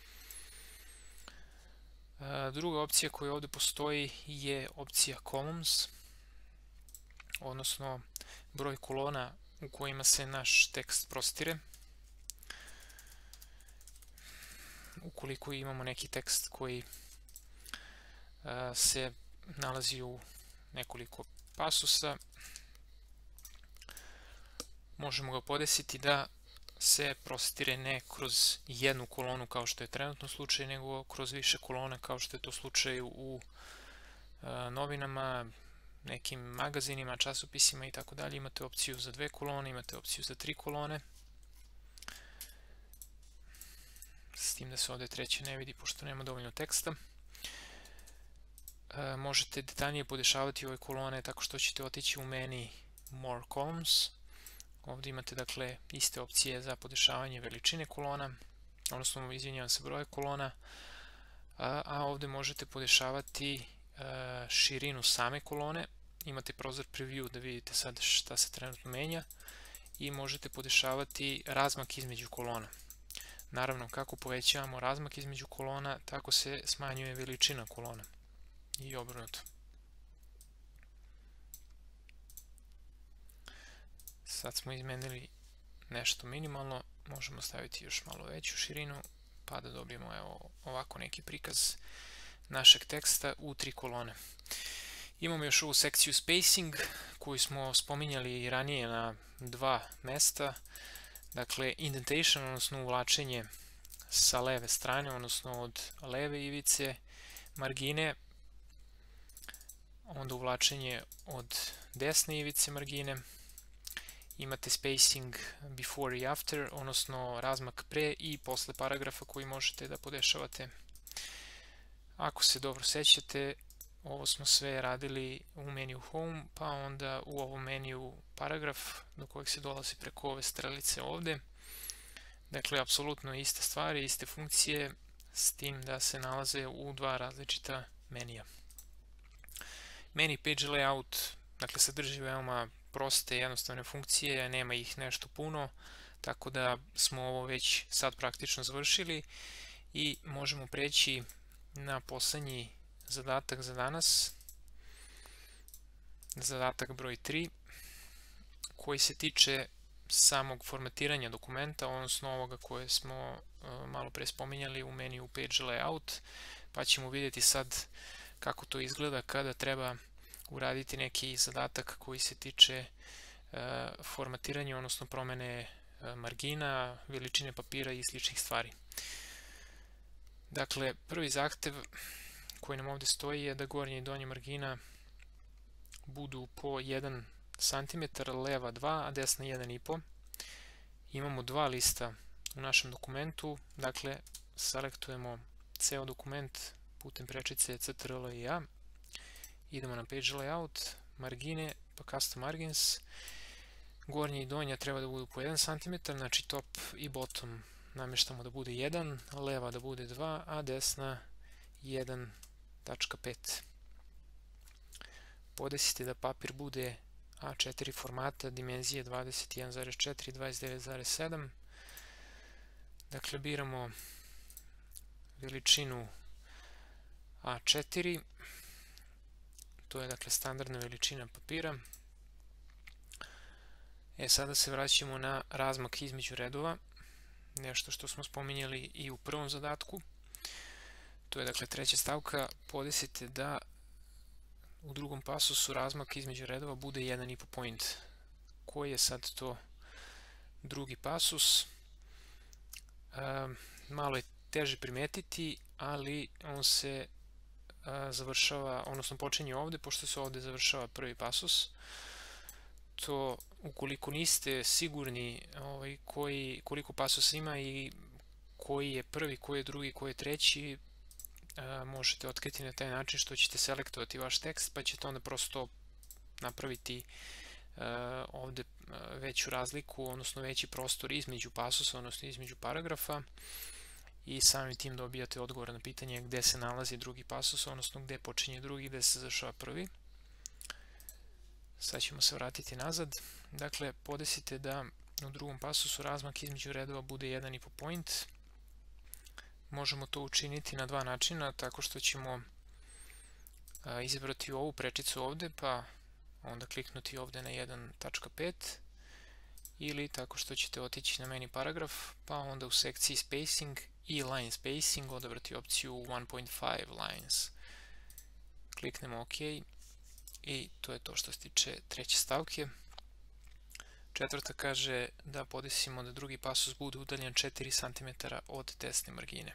Druga opcija koja ovdje postoji je opcija Columns, odnosno broj kolona u kojima se naš tekst prostire. Ukoliko imamo neki tekst koji se nalazi u nekoliko pasusa, možemo ga podesiti da se prostire ne kroz jednu kolonu kao što je trenutno slučaj, nego kroz više kolona kao što je to slučaj u novinama, nekim magazinima, časopisima i tako dalje. Imate opciju za dve kolone, imate opciju za tri kolone. S tim da se ovdje treće ne vidi pošto nema dovoljno teksta. E, možete detaljnije podešavati ove kolone tako što ćete otići u meni More Columns. Ovdje imate, dakle, iste opcije za podešavanje veličine kolona, odnosno, izvinjavam se, broja kolona, a, a ovdje možete podešavati a, širinu same kolone. Imate prozor Preview da vidite sad šta se trenutno menja i možete podešavati razmak između kolona. Naravno, kako povećavamo razmak između kolona, tako se smanjuje veličina kolona i obrnuto. Sad smo izmenili nešto minimalno, možemo staviti još malo veću širinu pa da dobijemo, evo, ovako neki prikaz našeg teksta u tri kolone. Imamo još ovu sekciju Spacing koju smo spominjali i ranije na dva mesta. Dakle, indentation, odnosno uvlačenje sa leve strane, odnosno od leve ivice margine, onda uvlačenje od desne ivice margine, imate spacing before i after, odnosno razmak pre i posle paragrafa koji možete da podešavate. Ako se dobro sećate, ovo smo sve radili u meniju Home, pa onda u ovom meniju Paragraf, do kojeg se dolazi preko ove strelice ovde. Dakle, apsolutno iste stvari, iste funkcije, s tim da se nalaze u dva različita menija. Meni page layout, dakle, sadrži veoma proste, jednostavne funkcije, nema ih nešto puno, tako da smo ovo već sad praktično završili i možemo preći na poslednji zadatak za danas, zadatak broj tri, koji se tiče samog formatiranja dokumenta, odnosno ovoga koje smo malo pre spominjali u meniju page layout, pa ćemo vidjeti sad kako to izgleda kada treba uraditi neki zadatak koji se tiče formatiranja, odnosno promene margina, veličine papira i sličnih stvari. Dakle, prvi zahtev koji nam ovdje stoji je da gornja i donja margina budu po jedan centimetar, leva dva, a desna jedan i po. Imamo dva lista u našem dokumentu, dakle, selektujemo ceo dokument putem prečice Ctrl i A. Idemo na page layout, margine, pa custom margins. Gornja i donja treba da budu po jedan centimetar, znači top i bottom namještamo da bude jedan, leva da bude dva, a desna jedan tačka pet. Podesite da papir bude A četiri formata, dimenzije dvadeset jedan zarez četiri, dvadeset devet zarez sedam. Dakle, biramo veličinu A četiri. To je, dakle, standardna veličina papira. E, sada se vraćamo na razmak između redova, nešto što smo spominjali i u prvom zadatku. To je, dakle, treća stavka. Podesite da u drugom pasusu razmak između redova bude jedan i po point. Koji je sad to drugi pasus? E, malo je teže primetiti, ali on se a, završava, odnosno počinje ovde, pošto se ovde završava prvi pasus. To, ukoliko niste sigurni ovaj, koji, koliko pasusa ima i koji je prvi, koji je drugi, koji je treći, a, možete otkriti na taj način što ćete selektovati vaš tekst, pa ćete onda prosto napraviti a, ovde veću razliku, odnosno veći prostor između pasusa, odnosno između paragrafa, i samim tim dobijate odgovor na pitanje gde se nalazi drugi pasus, odnosno gde počinje drugi, gde se završava prvi. Sad ćemo se vratiti nazad. Dakle, podesite da u drugom pasusu razmak između redova bude jedan i po point. Možemo to učiniti na dva načina, tako što ćemo izabrati ovu prečicu ovde, pa onda kliknuti ovde na jedan tačka pet, ili tako što ćete otići na meni paragraf, pa onda u sekciji spacing i line spacing odabrati opciju one point five lines. Kliknemo OK i to je to što se tiče treće stavke. Četvrta kaže da podesimo da drugi pasus bude udaljen četiri centimetra od desne margine.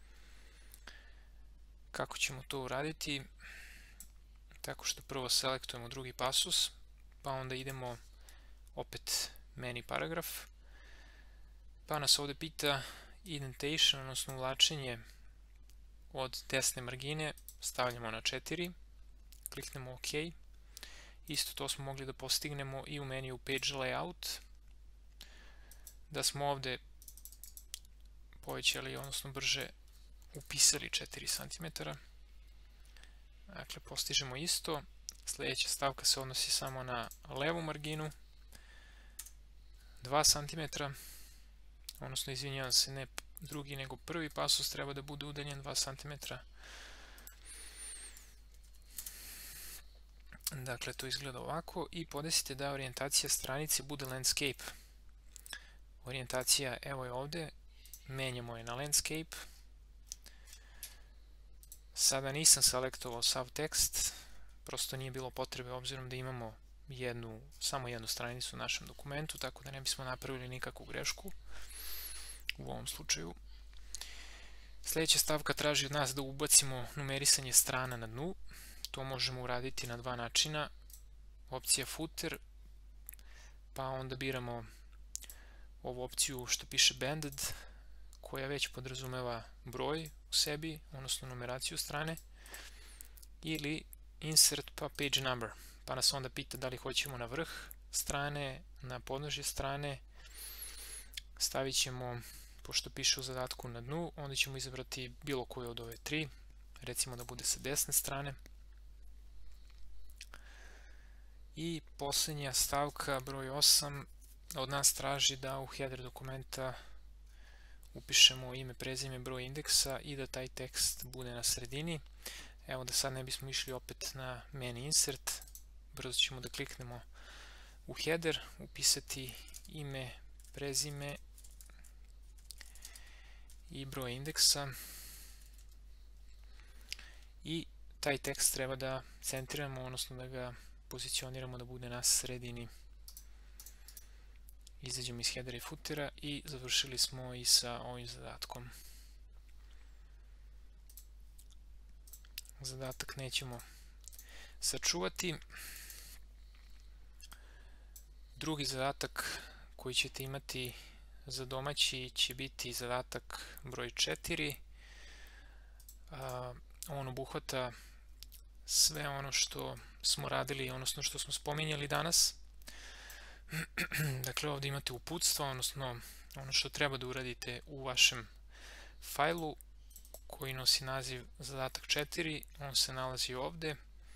Kako ćemo to uraditi? Tako što prvo selektujemo drugi pasus, pa onda idemo opet meni paragraf, pa nas ovde pita indentation, odnosno uvlačenje od desne margine, stavljamo na četiri, kliknemo OK. Isto to smo mogli da postignemo i u meniju page layout, da smo ovde povećali, odnosno brže upisali četiri centimetra. Dakle, postižemo isto. Sljedeća stavka se odnosi samo na levu marginu, dva centimetra, odnosno, izvinjavam se, ne drugi nego prvi pasus treba da bude udaljen dva centimetra. Dakle, to izgleda ovako i podesite da orijentacija stranice bude landscape. Orijentacija, evo je ovde, menjamo je na landscape. Sada nisam selektovao sav tekst, prosto nije bilo potrebe obzirom da imamo jednu, samo jednu stranicu u našem dokumentu, tako da ne bismo napravili nikakvu grešku u ovom slučaju. Sljedeća stavka traži od nas da ubacimo numerisanje strana na dnu. To možemo uraditi na dva načina. Opcija footer, pa onda biramo ovu opciju što piše banded, koja već podrazumeva broj u sebi, odnosno numeraciju strane, ili insert pa page number, pa nas onda pita da li hoćemo na vrh strane, na podnožje strane. Stavit ćemo, pošto piše u zadatku na dnu, onda ćemo izabrati bilo koju od ove tri, recimo da bude sa desne strane. I posljednja stavka, broj osam, od nas traži da u header dokumenta upišemo ime, prezime, broj indeksa i da taj tekst bude na sredini. Evo da sad ne bismo išli opet na menu insert, brzo ćemo da kliknemo u header, upisati ime, prezime i broj indeksa i taj tekst treba da centriramo, odnosno da ga pozicioniramo da bude na sredini. Izađemo iz headera i footera i završili smo i sa ovim zadatkom. Zadatak nećemo sačuvati. Drugi zadatak koji ćete imati za domaći će biti zadatak broj četiri. On obuhvata sve ono što smo radili, odnosno što smo spominjali danas. Dakle, ovdje imate uputstvo, odnosno ono što treba da uradite u vašem fajlu koji nosi naziv zadatak četiri. On se nalazi ovdje,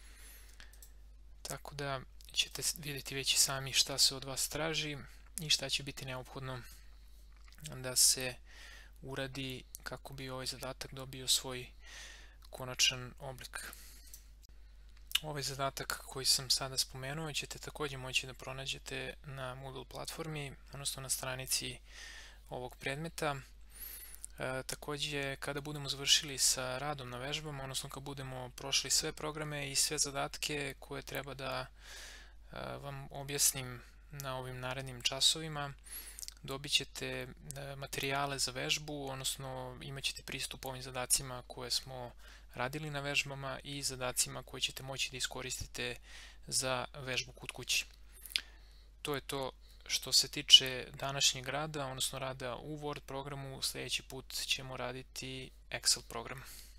tako da ćete vidjeti već i sami šta se od vas traži i šta će biti neophodno da se uradi kako bi ovaj zadatak dobio svoj konačan oblik. Ovaj zadatak koji sam sada spomenuo ćete također moći da pronađete na Moodle platformi, odnosno na stranici ovog predmeta. E, također, kada budemo završili sa radom na vežbama, odnosno kad budemo prošli sve programe i sve zadatke koje treba da e, vam objasnim na ovim narednim časovima, dobit ćete materijale za vežbu, odnosno imat ćete pristup ovim zadacima koje smo radili na vežbama i zadacima koje ćete moći da iskoristite za vežbu kod kući. To je to što se tiče današnjeg rada, odnosno rada u Word programu. Sljedeći put ćemo raditi Excel program.